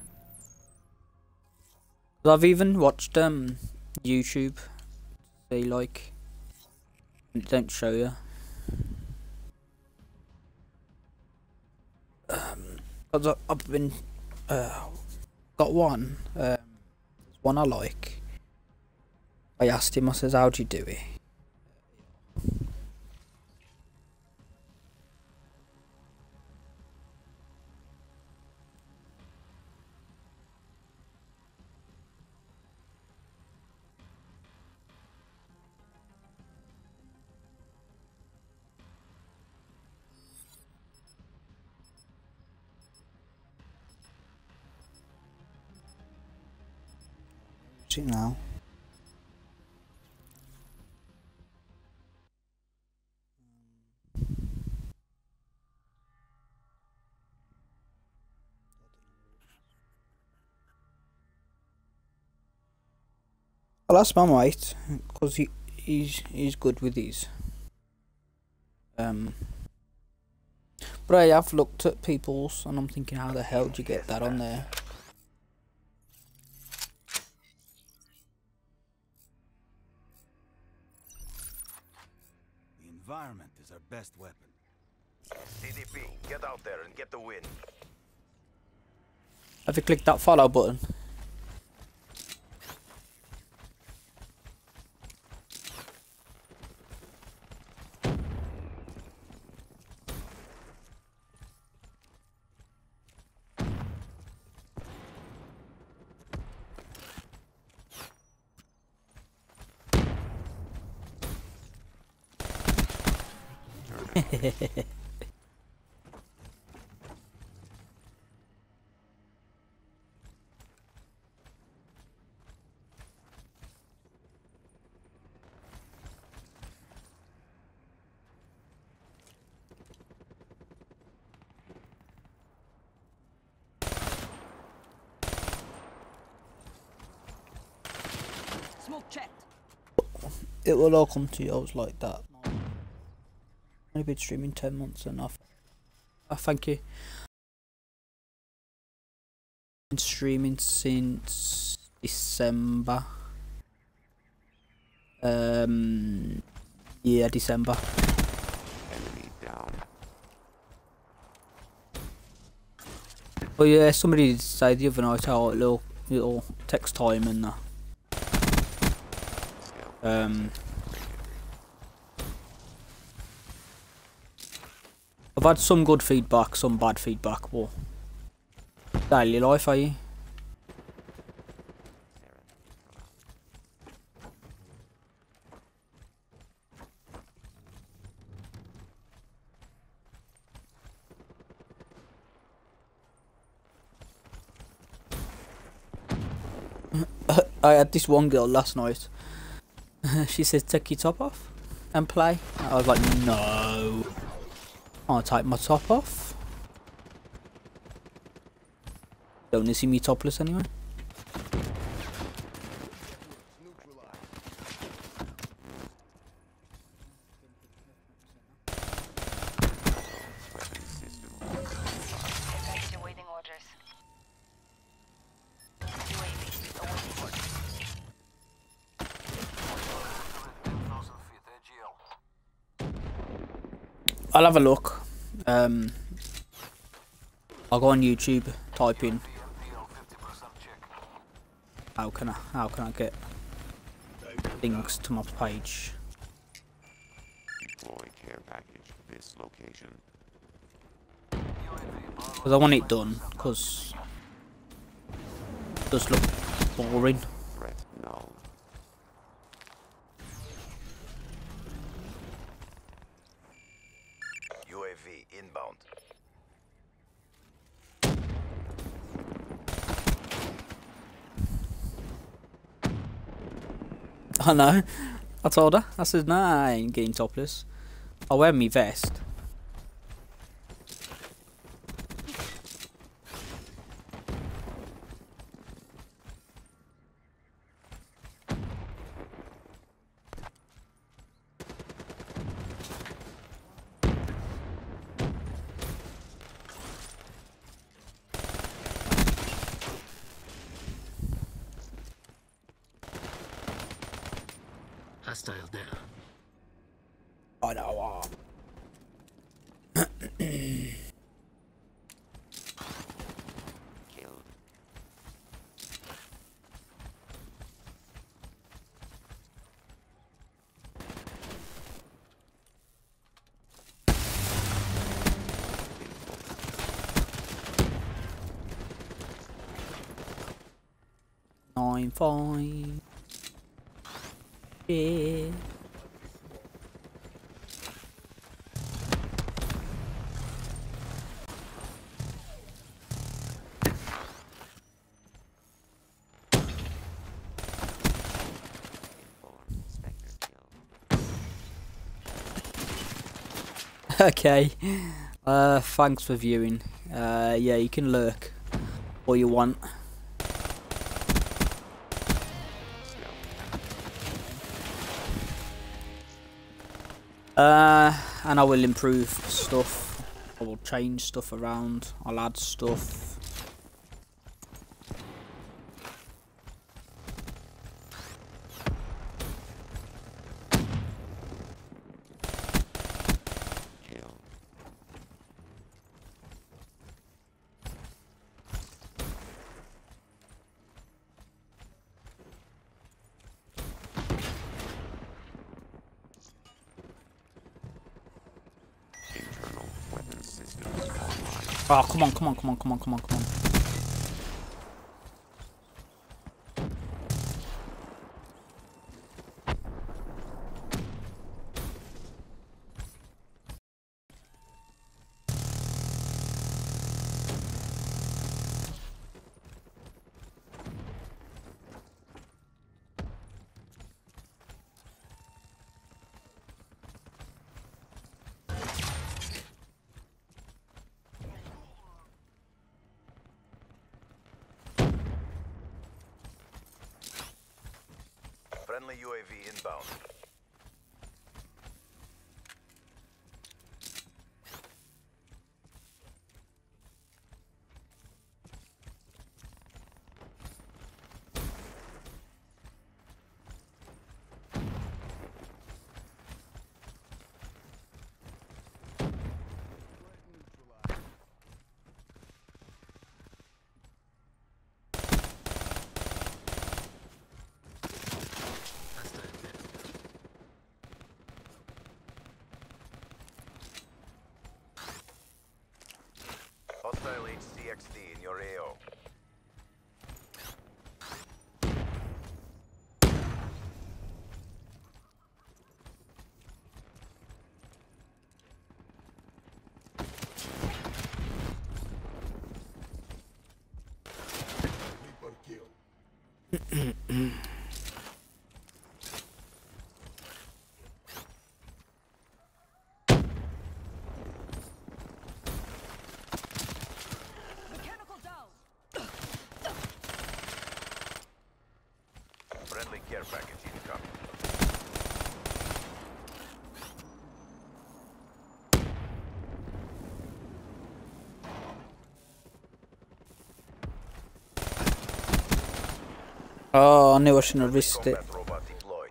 I've even watched YouTube. They like it don't show you. I've been got one. One I like. I asked him. I says, "How do you do it?" See now. I'll ask my mate because he's good with these. But I have looked at people's and I'm thinking, how the hell do you get that on there? The environment is our best weapon. CDP, get out there and get the win. Have you clicked that follow button? Smoke checked. It will all come to yours like that. I've been streaming 10 months enough. Thank you. Been streaming since December. Yeah, December. Enemy down. But yeah, somebody did say the other night how little text time and that. I've had some good feedback, some bad feedback, but daily life, are you? I had this one girl last night. She said, "Take your top off and play." I was like, "No, I'll take my top off. Don't want to see me topless anyway." Executive awaiting orders. UAV awaiting orders. I'll have a look. I'll go on YouTube, type in how can I get links to my page. Deploy care package this location. Because I want it done, because it does look boring. Threat null. UAV inbound. I know. I told her. I said, "Nah, I ain't getting topless. I'll wear me vest." Hostile down. I know. Killed. I'm fine. Yeah. Inform Spectre killed. Okay. Thanks for viewing. Yeah, you can lurk all you want. And I will improve stuff. I will change stuff around. I'll add stuff. Killed. Internal weapon systems online. Oh, come on, come on, come on, come on, come on, come on. Friendly UAV inbound. HCXD in your AO. Mechanical down. Friendly care package incoming. Oh, I knew I shouldn't have risked it. Combat robot deployed.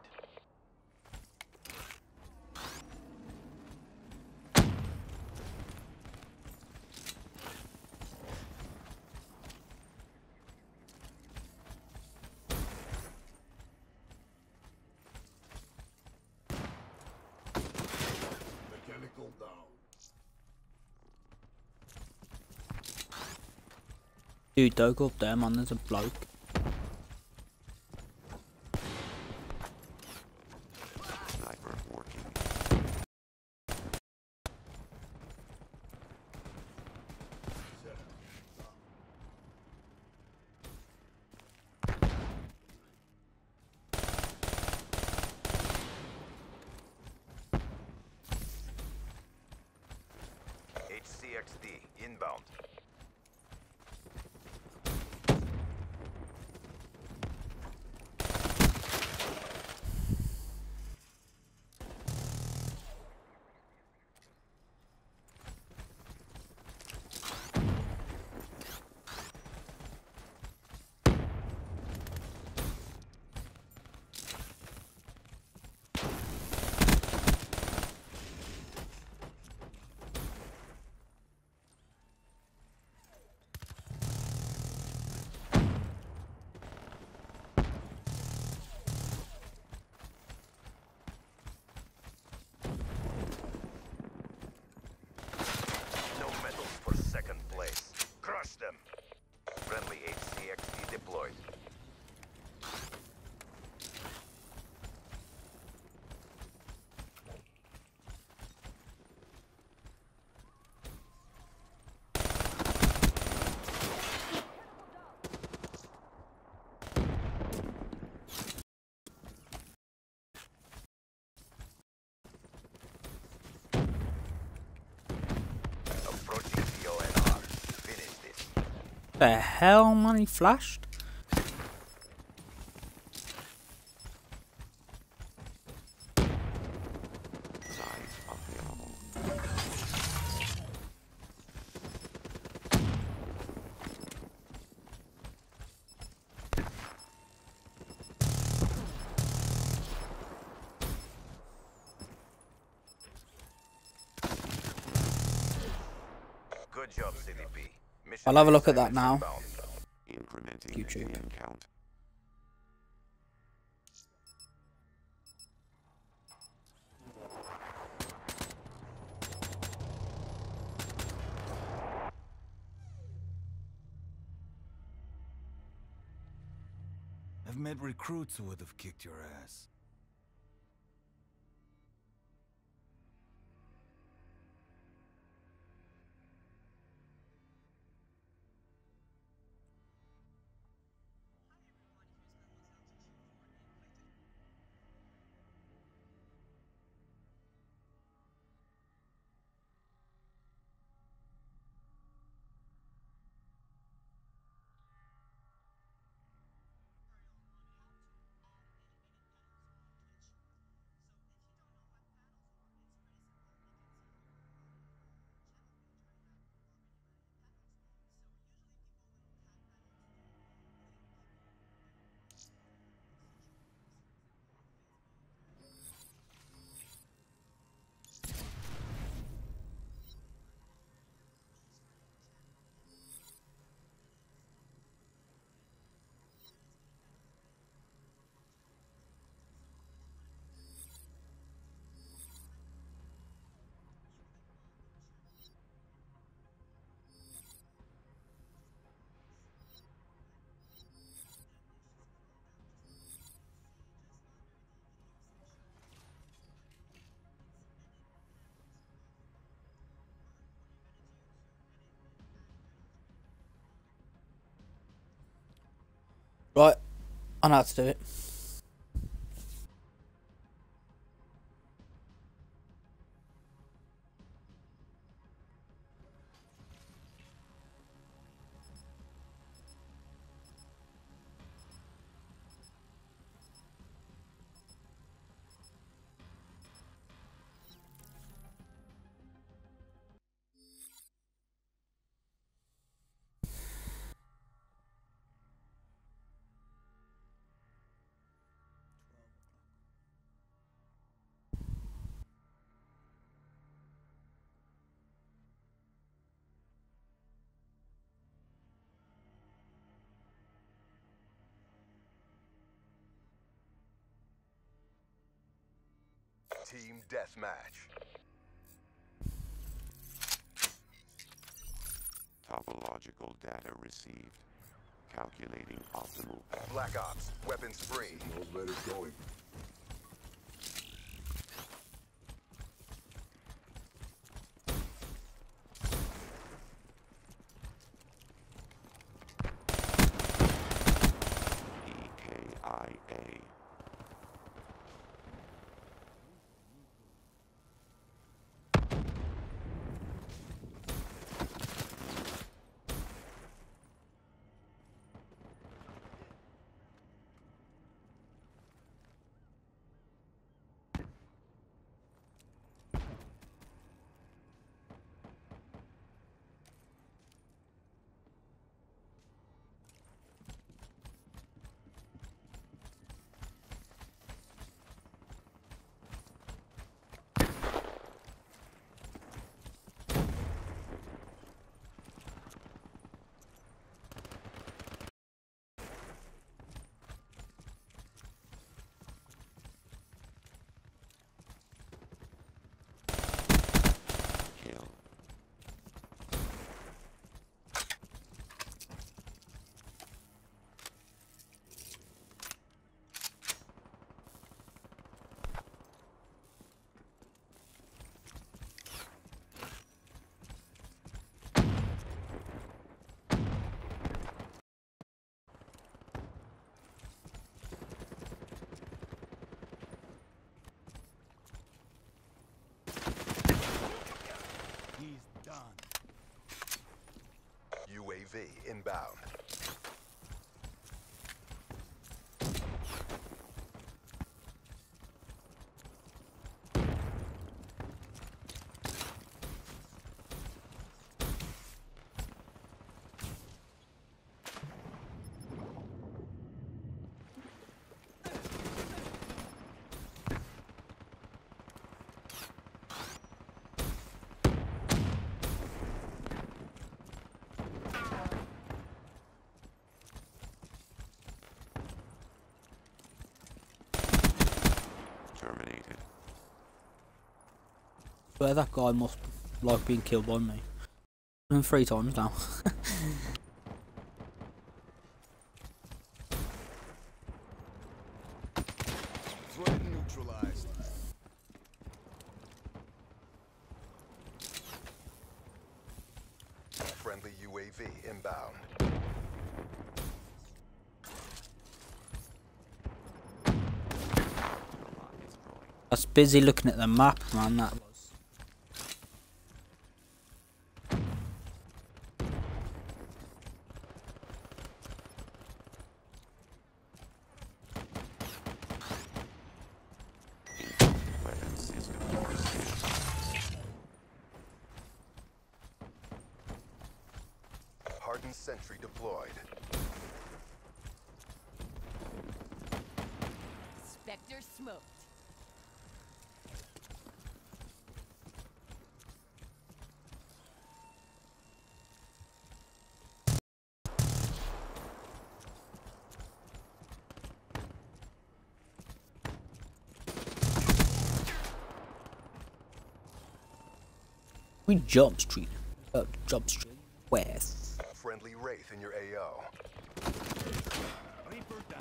Mechanical down. Dude, don't go up there, man. There's a bloke. Sniper working. HCXD inbound. No medals for second place. Crush them. Friendly HCXD deployed. Approaching CONR. Finish this. The hell, man? He flashed. Size available. Good job, CDP. Mission I'll have a look at that assignments now. inbound. Incrementing YouTube. win count. I've met recruits who would have kicked your ass. I know how to do it. Team deathmatch. Topological data received. Calculating optimal path. Black Ops, weapons free. No better going. EKIA. Kill. He's done. UAV inbound. Terminated. Where that guy must like being killed by me. And 3 times now. Threat neutralized. Friendly UAV inbound. It's growing. I was busy looking at the map, man. That was. Weapon system overseas. Hardened sentry deployed. Spectre smoked. We jump street. Jump street. West. Friendly Wraith in your AO. Reaper down.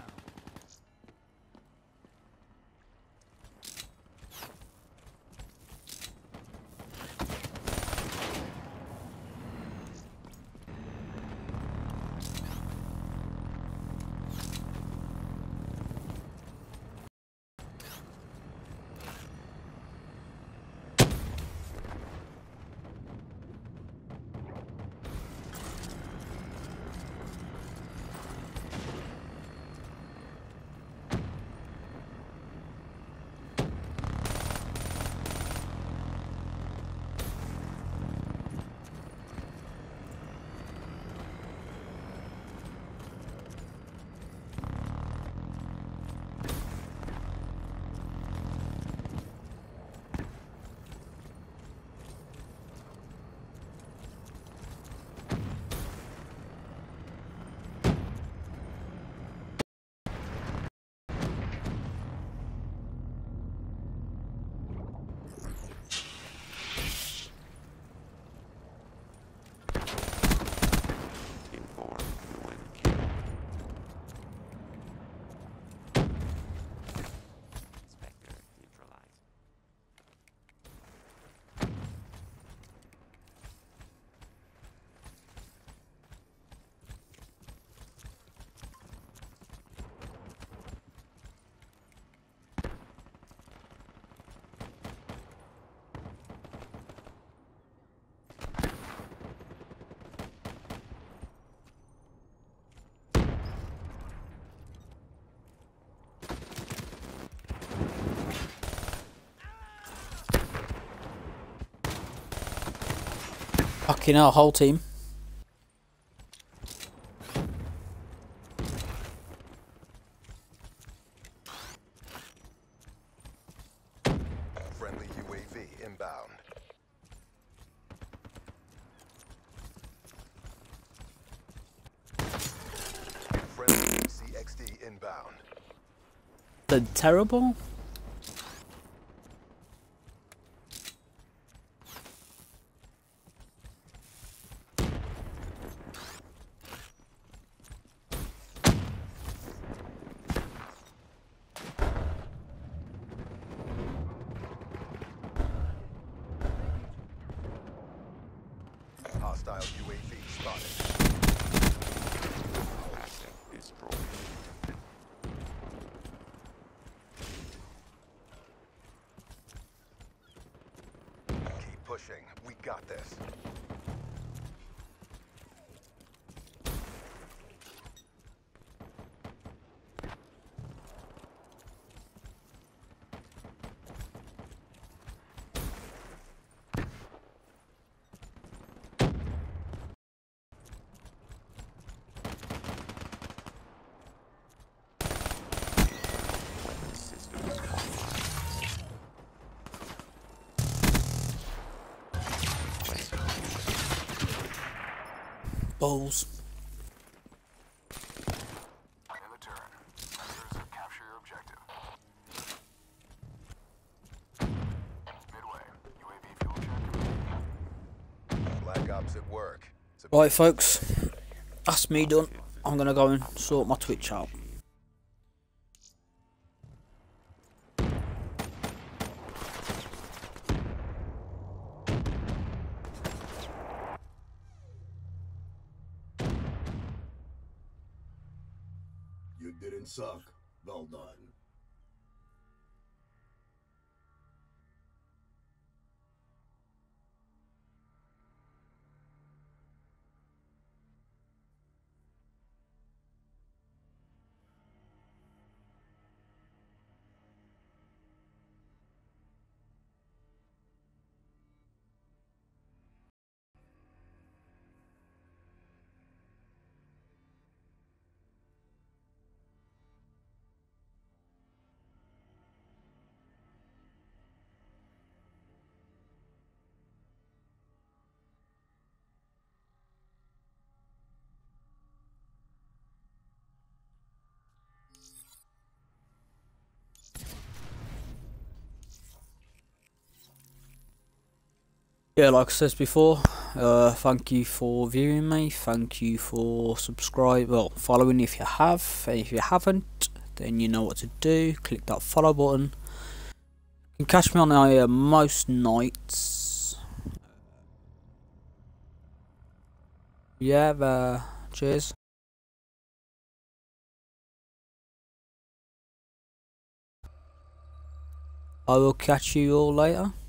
Fucking hell, whole team. Friendly UAV inbound. Friendly CXD inbound. The terrible. Hostile UAV spotted. Asset destroyed. Keep pushing. We got this. Weapon systems online. Placing UAV. Balls. In the turret. Members capture your objective. Midway. UAV fuel check. Black Ops at work. Right, folks. That's me done. I'm gonna go and sort my Twitch out. You didn't suck. Well done. Yeah, like I said before, thank you for viewing me, thank you for following if you have, and if you haven't, then you know what to do, click that follow button. You can catch me on here most nights. Yeah, cheers. I will catch you all later.